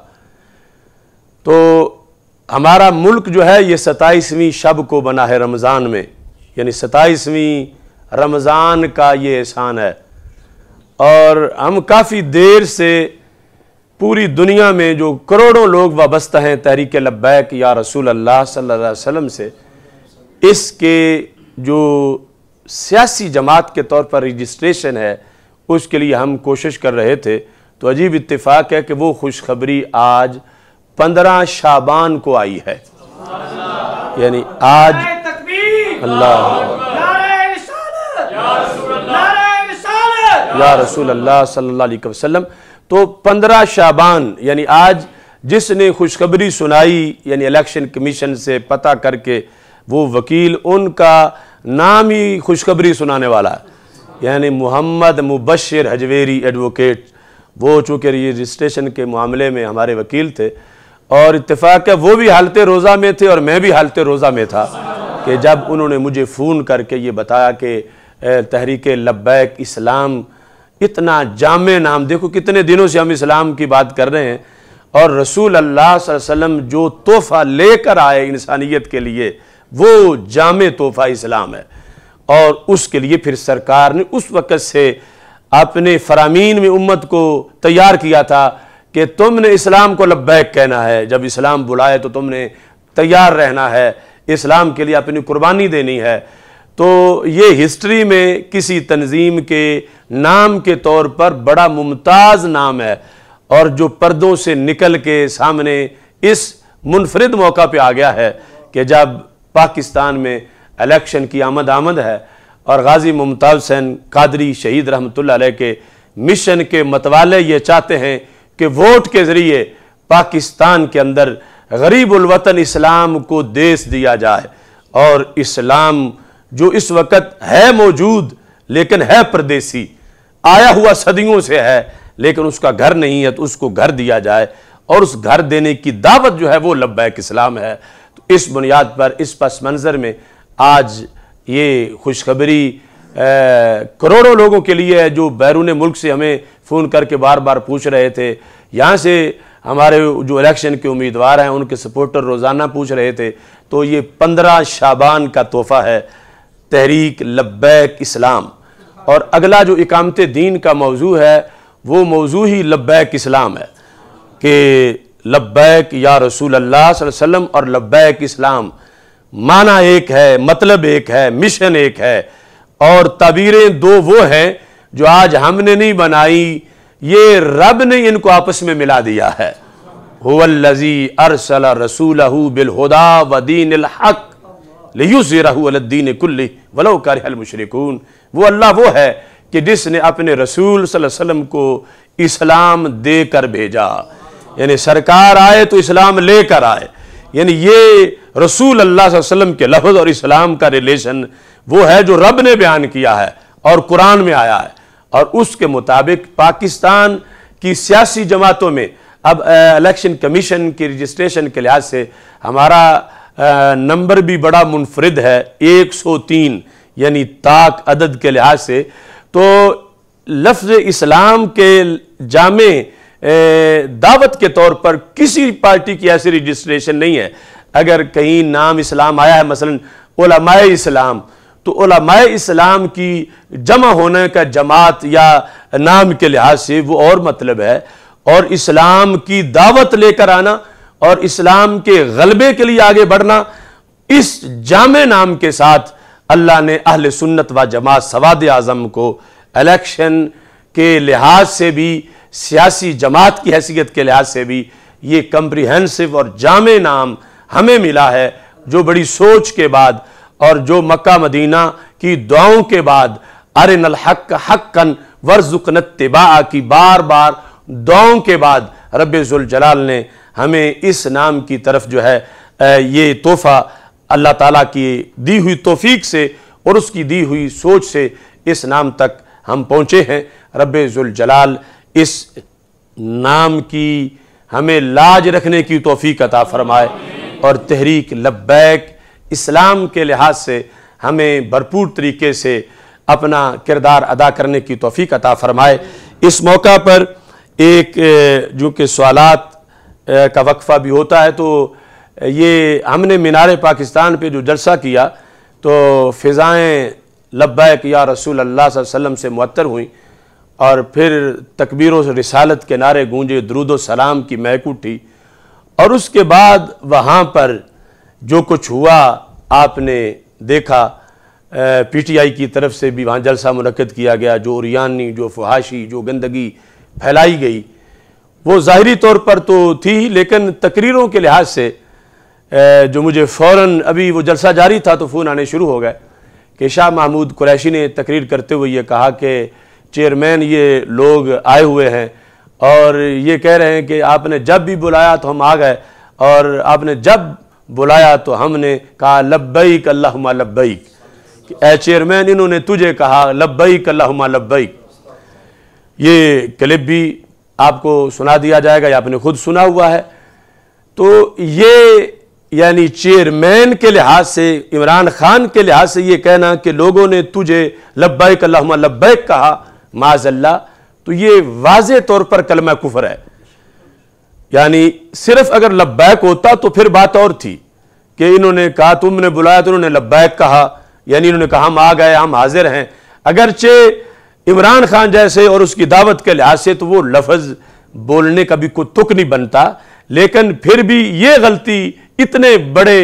S2: تو ہمارا ملک جو ہے یہ ستائیسویں شب کو بنا ہے رمضان میں، یعنی ستائیسویں رمضان کا یہ احسان ہے. اور ہم کافی دیر سے پوری دنیا میں جو کروڑوں لوگ وابستہ ہیں تحریک لبیک یا رسول اللہ صلی اللہ علیہ وسلم سے، اس کے جو سیاسی جماعت کے طور پر رجسٹریشن ہے اس کے لیے ہم کوشش کر رہے تھے. تو عجیب اتفاق ہے کہ وہ خوشخبری آج پندرہ شعبان کو آئی ہے. یعنی آج اللہ یا رسول اللہ صلی اللہ علیہ وسلم، تو پندرہ شعبان یعنی آج جس نے خوشخبری سنائی، یعنی الیکشن کمیشن سے پتہ کر کے وہ وکیل، ان کا نام ہی خوشخبری سنانے والا ہے، یعنی محمد مبشر حجویری ایڈوکیٹ. وہ چونکہ رجسٹریشن کے معاملے میں ہمارے وکیل تھے، اور اتفاق ہے وہ بھی حالت روزہ میں تھے اور میں بھی حالت روزہ میں تھا کہ جب انہوں نے مجھے فون کر کے یہ بتایا کہ تحریک لبیک اسلام اتنا جامع نام، دیکھو کتنے دنوں سے ہم اسلام کی بات کر رہے ہیں، اور رسول اللہ صلی اللہ علیہ وسلم جو تحفہ لے کر آئے انسانیت کے لیے وہ جامع تحفہ اسلام ہے. اور اس کے لیے پھر سرکار نے اس وقت سے اپنے فرامین میں امت کو تیار کیا تھا کہ تم نے اسلام کو لبیک کہنا ہے، جب اسلام بلائے تو تم نے تیار رہنا ہے، اسلام کے لیے اپنی قربانی دینی ہے. تو یہ ہسٹری میں کسی تنظیم کے نام کے طور پر بڑا ممتاز نام ہے، اور جو پردوں سے نکل کے سامنے اس منفرد موقع پہ آ گیا ہے کہ جب پاکستان میں الیکشن کی آمد آمد ہے اور غازی ممتاز حسین قادری شہید رحمۃ اللہ علیہ کے مشن کے متوالے یہ چاہتے ہیں کہ ووٹ کے ذریعے پاکستان کے اندر غریب الوطن اسلام کو دیس دیا جائے. اور اسلام جو اس وقت ہے موجود لیکن ہے پردیسی، آیا ہوا صدیوں سے ہے لیکن اس کا گھر نہیں ہے، تو اس کو گھر دیا جائے، اور اس گھر دینے کی دعوت جو ہے وہ لبیک اسلام ہے. تو اس بنیاد پر اس پس منظر میں آج یہ خوشخبری کروڑوں لوگوں کے لیے ہے جو بیرون ملک سے ہمیں فون کر کے بار بار پوچھ رہے تھے. یہاں سے ہمارے جو الیکشن کے امیدوار ہیں ان کے سپورٹر روزانہ پوچھ رہے تھے، تو یہ پندرہ شعبان کا تحفہ ہے تحریک لبیک اسلام، اور اگلا جو اقامت دین کا موضوع ہے وہ موضوع ہی لبیک اسلام ہے کہ لبیک یا رسول اللہ صلی اللہ علیہ وسلم اور لبیک اسلام معنی ایک ہے، مطلب ایک ہے، مشن ایک ہے، اور تعبیریں دو وہ ہیں جو آج ہم نے نہیں بنائی، یہ رب نے ان کو آپس میں ملا دیا ہے۔ هو الذی ارسل رسولہ بالہدی ودین الحق لیظہرہ علی الدین کلہ ولو کرہ المشرکون۔ وہ اللہ وہ ہے کہ جس نے اپنے رسول صلی اللہ علیہ وسلم کو اسلام دے کر بھیجا، یعنی سرکار آئے تو اسلام لے کر آئے، یعنی یہ رسول اللہ صلی اللہ علیہ وسلم کے لفظ اور اسلام کا ریلیشن وہ ہے جو رب نے بیان کیا ہے اور قرآن میں آیا ہے، اور اس کے مطابق پاکستان کی سیاسی جماعتوں میں اب الیکشن کمیشن کی رجسٹریشن کے لحاظ سے ہمارا نمبر بھی بڑا منفرد ہے، ایک سو تین، یعنی طاق عدد کے لحاظ سے، تو لفظ اسلام کے جامع دعوت کے طور پر کسی پارٹی کی ایسی رجسٹریشن نہیں ہے۔ اگر کہیں نام اسلام آیا ہے مثلا علماء اسلام، تو علماء اسلام کی جمع ہونے کا جماعت یا نام کے لحاظ سے وہ اور مطلب ہے، اور اسلام کی دعوت لے کر آنا اور اسلام کے غلبے کے لیے آگے بڑھنا، اس جامع نام کے ساتھ اللہ نے اہل سنت و جماعت سواد اعظم کو الیکشن کے لحاظ سے بھی، سیاسی جماعت کی حیثیت کے لحاظ سے بھی یہ کمپریہنسو اور جامع نام ہمیں ملا ہے، جو بڑی سوچ کے بعد اور جو مکہ مدینہ کی دعاؤں کے بعد ارنا الحق حقا وارزقنا اتباعہ کی بار بار دعاؤں کے بعد رب ذوالجلال نے ہمیں اس نام کی طرف جو ہے یہ تحفہ اللہ تعالیٰ کی دی ہوئی توفیق سے اور اس کی دی ہوئی سوچ سے اس نام تک ہم پہنچے ہیں۔ رب ذوالجلال اس نام کی ہمیں لاج رکھنے کی توفیق عطا فرمائے، اور تحریک لبیک اسلام کے لحاظ سے ہمیں بھرپور طریقے سے اپنا کردار ادا کرنے کی توفیق عطا فرمائے۔ اس موقع پر ایک جو کہ سوالات کا وقفہ بھی ہوتا ہے، تو یہ ہم نے مینار پاکستان پہ جو جلسہ کیا تو فضائیں لبیک یا رسول اللہ صلی اللہ علیہ وسلم سے معطر ہوئیں، اور پھر تکبیر و رسالت کے نعرے گونجے، درود و سلام کی مہک اٹھی، اور اس کے بعد وہاں پر جو کچھ ہوا آپ نے دیکھا، پی ٹی آئی کی طرف سے بھی وہاں جلسہ منعقد کیا گیا، جو اوریانی، جو فحاشی، جو گندگی پھیلائی گئی وہ ظاہری طور پر تو تھی، لیکن تقریروں کے لحاظ سے جو مجھے فوراً ابھی وہ جلسہ جاری تھا تو فون آنے شروع ہو گئے کہ شاہ محمود قریشی نے تقریر کرتے ہوئے یہ کہا کہ چیئرمین یہ لوگ آئے ہوئے ہیں اور یہ کہہ رہے ہیں کہ آپ نے جب بھی بلایا تو ہم آ گئے، اور آپ نے جب بلایا تو ہم نے کہا لبیک اللہم لبیک، اے چیئرمین انہوں نے تجھے کہا لبیک اللہم لبیک۔ یہ کلپ بھی آپ کو سنا دیا جائے گا، یا آپ نے خود سنا ہوا ہے۔ تو یہ یعنی چیئرمین کے لحاظ سے، عمران خان کے لحاظ سے یہ کہنا کہ لوگوں نے تجھے لبیک اللہم لبیک کہا معاذ اللہ، تو یہ واضح طور پر کلمہ کفر ہے۔ یعنی صرف اگر لبیک ہوتا تو پھر بات اور تھی کہ انہوں نے کہا تم نے بلایا تو انہوں نے لبیک کہا، یعنی انہوں نے کہا ہم آ گئے، ہم حاضر ہیں۔ اگرچہ عمران خان جیسے اور اس کی دعوت کے لحاظ سے تو وہ لفظ بولنے کا بھی کوئی تک نہیں بنتا، لیکن پھر بھی یہ غلطی اتنے بڑے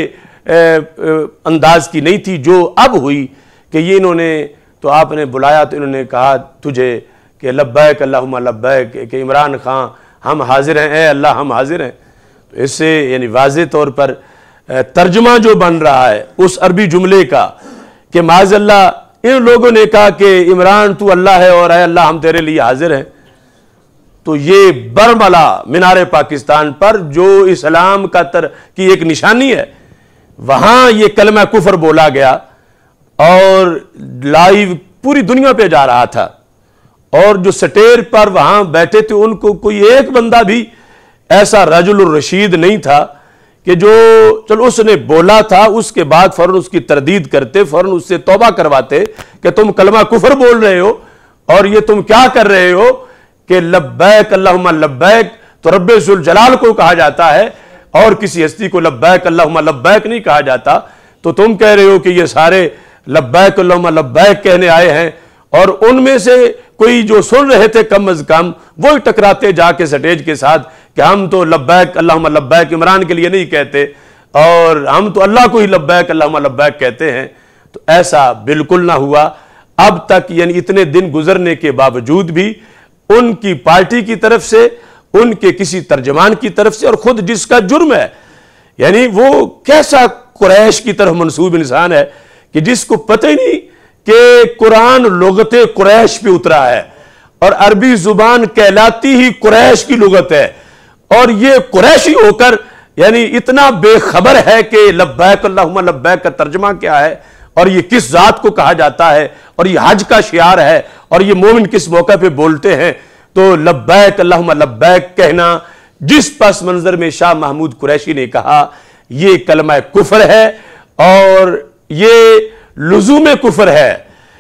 S2: انداز کی نہیں تھی جو اب ہوئی کہ یہ انہوں نے تو آپ نے بلایا تو انہوں نے کہا تجھے کہ لبیک اللہم لبیک، کہ عمران خان ہم حاضر ہیں، اے اللہ ہم حاضر ہیں۔ تو اس سے یعنی واضح طور پر ترجمہ جو بن رہا ہے اس عربی جملے کا کہ معاذ اللہ ان لوگوں نے کہا کہ عمران تو اللہ ہے اور اے اللہ ہم تیرے لیے حاضر ہیں، تو یہ برملا مینار پاکستان پر جو اسلام کا تر کی ایک نشانی ہے، وہاں یہ کلمہ کفر بولا گیا اور لائیو پوری دنیا پہ جا رہا تھا، اور جو سٹیر پر وہاں بیٹھے تھے ان کو کوئی ایک بندہ بھی ایسا رجل الرشید نہیں تھا کہ جو چلو اس نے بولا تھا اس کے بعد فوراً اس کی تردید کرتے، فوراً اس سے توبہ کرواتے کہ تم کلمہ کفر بول رہے ہو اور یہ تم کیا کر رہے ہو کہ لبیک اللہم لبیک، تو رب ذوالجلال کو کہا جاتا ہے اور کسی ہستی کو لبیک اللہم لبیک نہیں کہا جاتا، تو تم کہہ رہے ہو کہ یہ سارے لبیک اللہم لبیک کہنے آئے ہیں، اور ان میں سے کوئی جو سن رہے تھے کم از کم وہی ٹکراتے جا کے سٹیج کے ساتھ کہ ہم تو لبیک اللہم لبیک عمران کے لیے نہیں کہتے، اور ہم تو اللہ کو ہی لبیک اللہم لبیک کہتے ہیں۔ تو ایسا بالکل نہ ہوا اب تک، یعنی اتنے دن گزرنے کے باوجود بھی ان کی پارٹی کی طرف سے، ان کے کسی ترجمان کی طرف سے، اور خود جس کا جرم ہے، یعنی وہ کیسا قریش کی طرف منسوب انسان ہے کہ جس کو پتہ ہی نہیں کہ قرآن لغت قریش پہ اترا ہے اور عربی زبان کہلاتی ہی قریش کی لغت ہے، اور یہ قریشی ہو کر یعنی اتنا بے خبر ہے کہ لبیک اللہم لبیک کا ترجمہ کیا ہے، اور یہ کس ذات کو کہا جاتا ہے، اور یہ حج کا شعار ہے، اور یہ مومن کس موقع پہ بولتے ہیں۔ تو لبیک اللہم لبیک کہنا جس پس منظر میں شاہ محمود قریشی نے کہا، یہ کلمہ کفر ہے اور یہ لزوم کفر ہے۔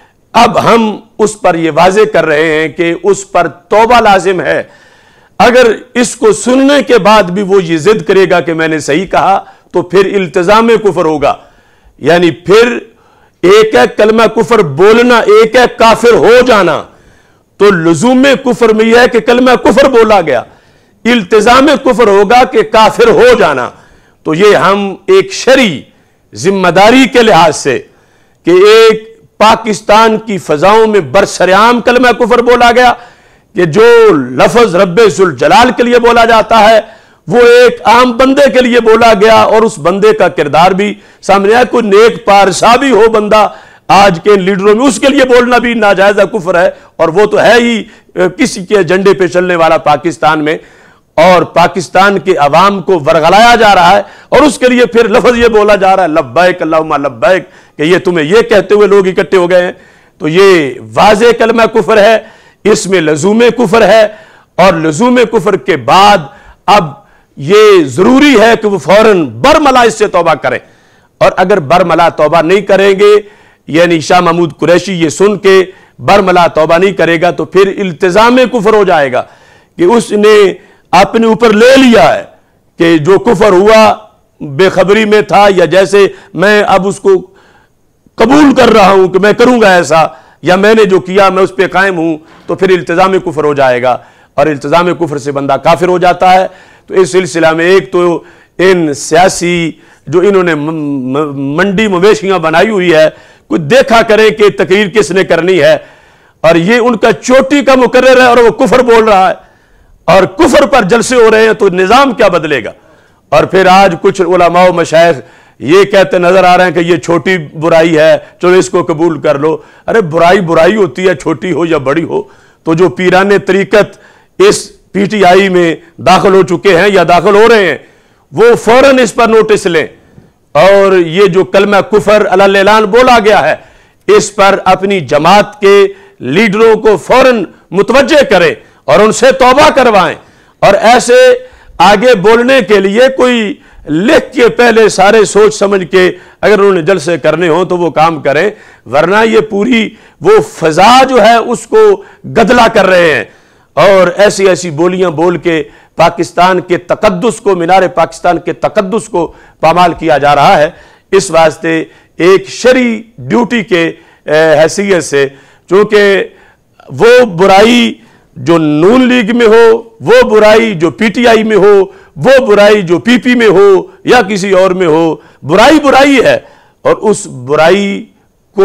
S2: اب ہم اس پر یہ واضح کر رہے ہیں کہ اس پر توبہ لازم ہے۔ اگر اس کو سننے کے بعد بھی وہ یہ ضد کرے گا کہ میں نے صحیح کہا، تو پھر التزام کفر ہوگا، یعنی پھر ایک ایک کلمہ کفر بولنا، ایک ایک کافر ہو جانا۔ تو لزوم کفر میں یہ ہے کہ کلمہ کفر بولا گیا، التزام کفر ہوگا کہ کافر ہو جانا۔ تو یہ ہم ایک شرعی ذمہ داری کے لحاظ سے کہ ایک پاکستان کی فضاؤں میں برسرعام کلمہ کفر بولا گیا کہ جو لفظ رب ذوالجلال کے لیے بولا جاتا ہے وہ ایک عام بندے کے لیے بولا گیا، اور اس بندے کا کردار بھی سامنے آیا، کوئی نیک پارسا بھی ہو بندہ آج کے لیڈروں میں، اس کے لیے بولنا بھی ناجائز کفر ہے، اور وہ تو ہے ہی کسی کے ایجنڈے پہ چلنے والا پاکستان میں، اور پاکستان کے عوام کو ورغلایا جا رہا ہے، اور اس کے لیے پھر لفظ یہ بولا جا رہا ہے لبیک اللہم لبیک، کہ یہ تمہیں یہ کہتے ہوئے لوگ اکٹھے ہو گئے ہیں۔ تو یہ واضح کلمہ کفر ہے، اس میں لزوم کفر ہے، اور لزوم کفر کے بعد اب یہ ضروری ہے کہ وہ فوراً برملا اس سے توبہ کریں، اور اگر برملا توبہ نہیں کریں گے، یعنی شاہ محمود قریشی یہ سن کے برملا توبہ نہیں کرے گا، تو پھر التزام کفر ہو جائے گا کہ اس نے اپنے اوپر لے لیا ہے کہ جو کفر ہوا بے خبری میں تھا، یا جیسے میں اب اس کو قبول کر رہا ہوں کہ میں کروں گا ایسا، یا میں نے جو کیا میں اس پہ قائم ہوں، تو پھر التزام کفر ہو جائے گا، اور التزام کفر سے بندہ کافر ہو جاتا ہے۔ تو اس سلسلہ میں ایک تو ان سیاسی جو انہوں نے منڈی مویشیاں بنائی ہوئی ہے، کوئی دیکھا کرے کہ تقریر کس نے کرنی ہے، اور یہ ان کا چوٹی کا مقرر ہے اور وہ کفر بول رہا ہے، اور کفر پر جلسے ہو رہے ہیں، تو نظام کیا بدلے گا؟ اور پھر آج کچھ علماء و مشائخ یہ کہتے نظر آ رہے ہیں کہ یہ چھوٹی برائی ہے، چلو اس کو قبول کر لو۔ ارے برائی برائی ہوتی ہے، چھوٹی ہو یا بڑی ہو۔ تو جو پیران طریقت اس پی ٹی آئی میں داخل ہو چکے ہیں یا داخل ہو رہے ہیں، وہ فوراً اس پر نوٹس لیں، اور یہ جو کلمہ کفر علی اعلان بولا گیا ہے اس پر اپنی جماعت کے لیڈروں کو فوراً متوجہ کریں اور ان سے توبہ کروائیں، اور ایسے آگے بولنے کے لیے کوئی لکھ کے پہلے سارے سوچ سمجھ کے اگر انہوں نے جلسے کرنے ہوں تو وہ کام کریں، ورنہ یہ پوری وہ فضا جو ہے اس کو گدلا کر رہے ہیں، اور ایسی ایسی بولیاں بول کے پاکستان کے تقدس کو، مینار پاکستان کے تقدس کو پامال کیا جا رہا ہے۔ اس واسطے ایک شرعی ڈیوٹی کے حیثیت سے، چونکہ وہ برائی جو نون لیگ میں ہو، وہ برائی جو پی ٹی آئی میں ہو، وہ برائی جو پی پی میں ہو یا کسی اور میں ہو، برائی برائی ہے، اور اس برائی کو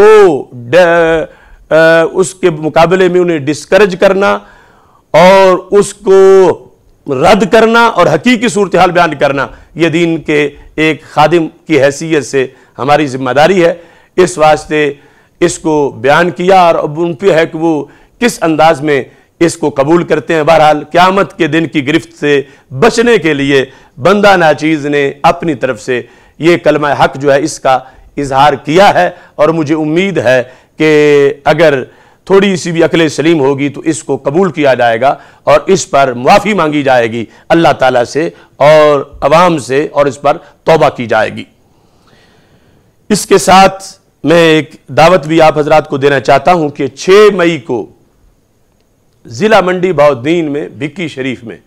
S2: اس کے مقابلے میں انہیں ڈسکریج کرنا اور اس کو رد کرنا اور حقیقی صورتحال بیان کرنا، یہ دین کے ایک خادم کی حیثیت سے ہماری ذمہ داری ہے۔ اس واسطے اس کو بیان کیا، اور اب ان پہ ہے کہ وہ کس انداز میں اس کو قبول کرتے ہیں۔ بہرحال قیامت کے دن کی گرفت سے بچنے کے لیے بندہ ناچیز نے اپنی طرف سے یہ کلمہ حق جو ہے اس کا اظہار کیا ہے، اور مجھے امید ہے کہ اگر تھوڑی سی بھی عقل سلیم ہوگی تو اس کو قبول کیا جائے گا، اور اس پر معافی مانگی جائے گی اللہ تعالیٰ سے اور عوام سے، اور اس پر توبہ کی جائے گی۔ اس کے ساتھ میں ایک دعوت بھی آپ حضرات کو دینا چاہتا ہوں کہ چھ مئی کو ضلع منڈی بہاؤالدین میں بھکی شریف میں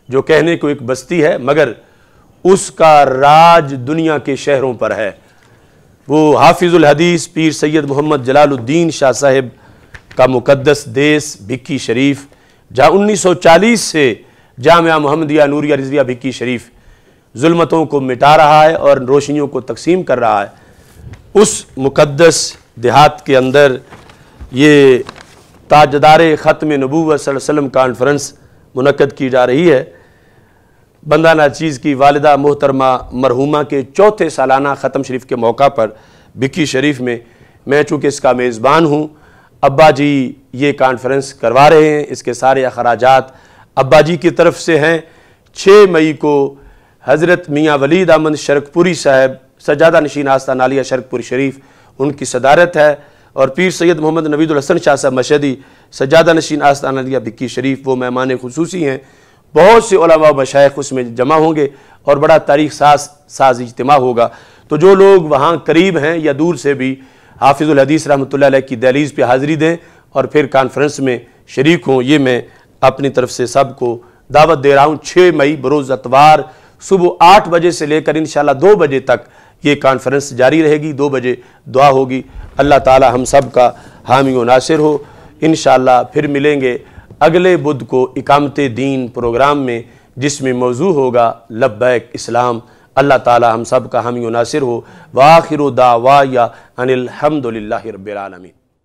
S2: جو کہنے کو ایک بستی ہے مگر اس کا راج دنیا کے شہروں پر ہے۔ وہ حافظ الحدیث پیر سید محمد جلال الدین شاہ صاحب کا مقدس دیس بھکی شریف، جہاں انیس سو چالیس سے جامعہ محمدیہ نوریہ رضویہ بھکی شریف ظلمتوں کو مٹا رہا ہے اور روشنیوں کو تقسیم کر رہا ہے، اس مقدس دیہات کے اندر یہ تاجدار ختم نبوت صلی اللہ علیہ وسلم کانفرنس منعقد کی جا رہی ہے۔ بندہ ناچیز کی والدہ محترمہ مرحومہ کے چوتھے سالانہ ختم شریف کے موقع پر بھکی شریف میں میں چونکہ اس کا میزبان ہوں، ابا جی یہ کانفرنس کروا رہے ہیں، اس کے سارے اخراجات ابا جی کی طرف سے ہیں۔ چھ مئی کو حضرت میاں ولید احمد شرک پوری صاحب سجادہ نشین آستان عالیہ شرک پوری شریف ان کی صدارت ہے، اور پیر سید محمد نوید الحسن شاہ صاحب مشہدی سجادہ نشین آستان عالیہ بھکی شریف وہ مہمان خصوصی ہیں۔ بہت سے علماء و مشائخ اس میں جمع ہوں گے اور بڑا تاریخ ساز ساز اجتماع ہوگا۔ تو جو لوگ وہاں قریب ہیں یا دور سے بھی حافظ الحدیث رحمۃ اللہ علیہ کی دہلیز پہ حاضری دیں اور پھر کانفرنس میں شریک ہوں، یہ میں اپنی طرف سے سب کو دعوت دے رہا ہوں۔ چھ مئی بروز اتوار صبح آٹھ بجے سے لے کر انشاءاللہ دو بجے تک یہ کانفرنس جاری رہے گی، دو بجے دعا ہوگی۔ اللہ تعالی ہم سب کا حامی و ناصر ہو۔ انشاءاللہ پھر ملیں گے اگلے بدھ کو اقامت دین پروگرام میں، جس میں موضوع ہوگا لبیک اسلام۔ اللہ تعالی ہم سب کا حامی و ناصر ہو۔ وآخر دعوایا ان الحمدللہ رب العالمین۔